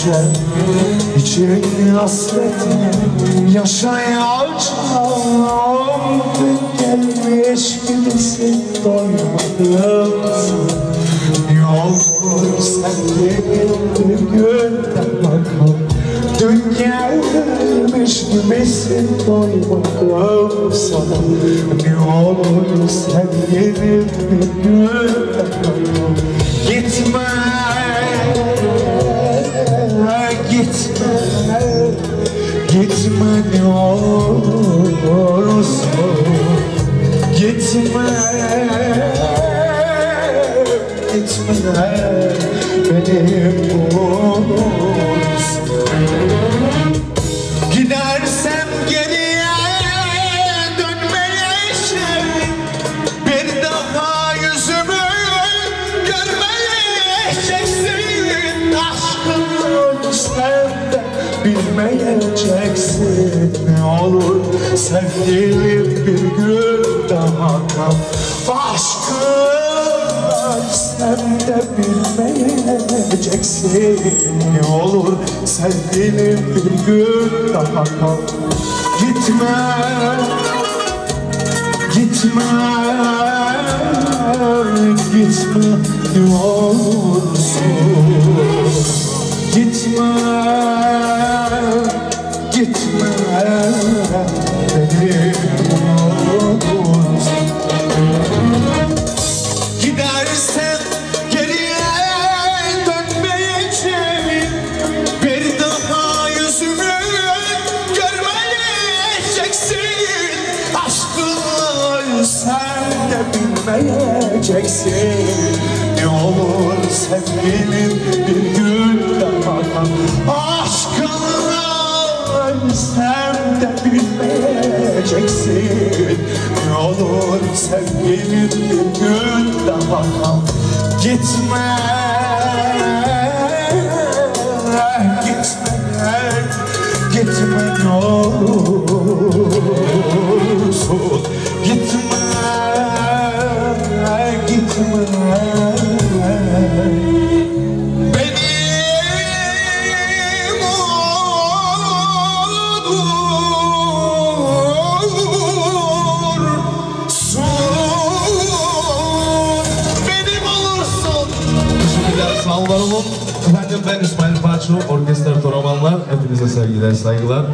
geçer İçin hasretini yaşayacağım Gelmiş gibisin doymadım Yolun sen bir günden bakalım Dün gelmiş gibisin doymadım sana Ne olur sen yeni bir günden bakalım Gitme, gitme, gitme ne olursun Gitme, gitme benim olursun Gidersem geriye dönmeyeceğim Bir daha yüzümü görmeyeceksin Aşkın sen de bilmeyeceksin Ne olur sevgilim bir gün daha kal Aşkın sen de bilmeyeceksin Ne olur sevgilim bir gün daha kal Gitme, gitme, gitme ne olursun Gitme, gitme benim olursun Gidersen geriye dönmeyeceğim Bir daha yüzümü görmeyeceksin Aşkın sen de bilmeyeceksin Ne olur sevgilim bir gün daha kal Aşkın sen de bilmeyeceksin Ne olur sevgilim bir gün daha kal Gitme, gitme, gitme ne olursun Gitme, gitme Benim olursun Benim olursun Teşekkürler, sağ olun. Efendim ben İsmail Paço, Orkestra Toramanlar. Hepinize sevgiler, saygılar.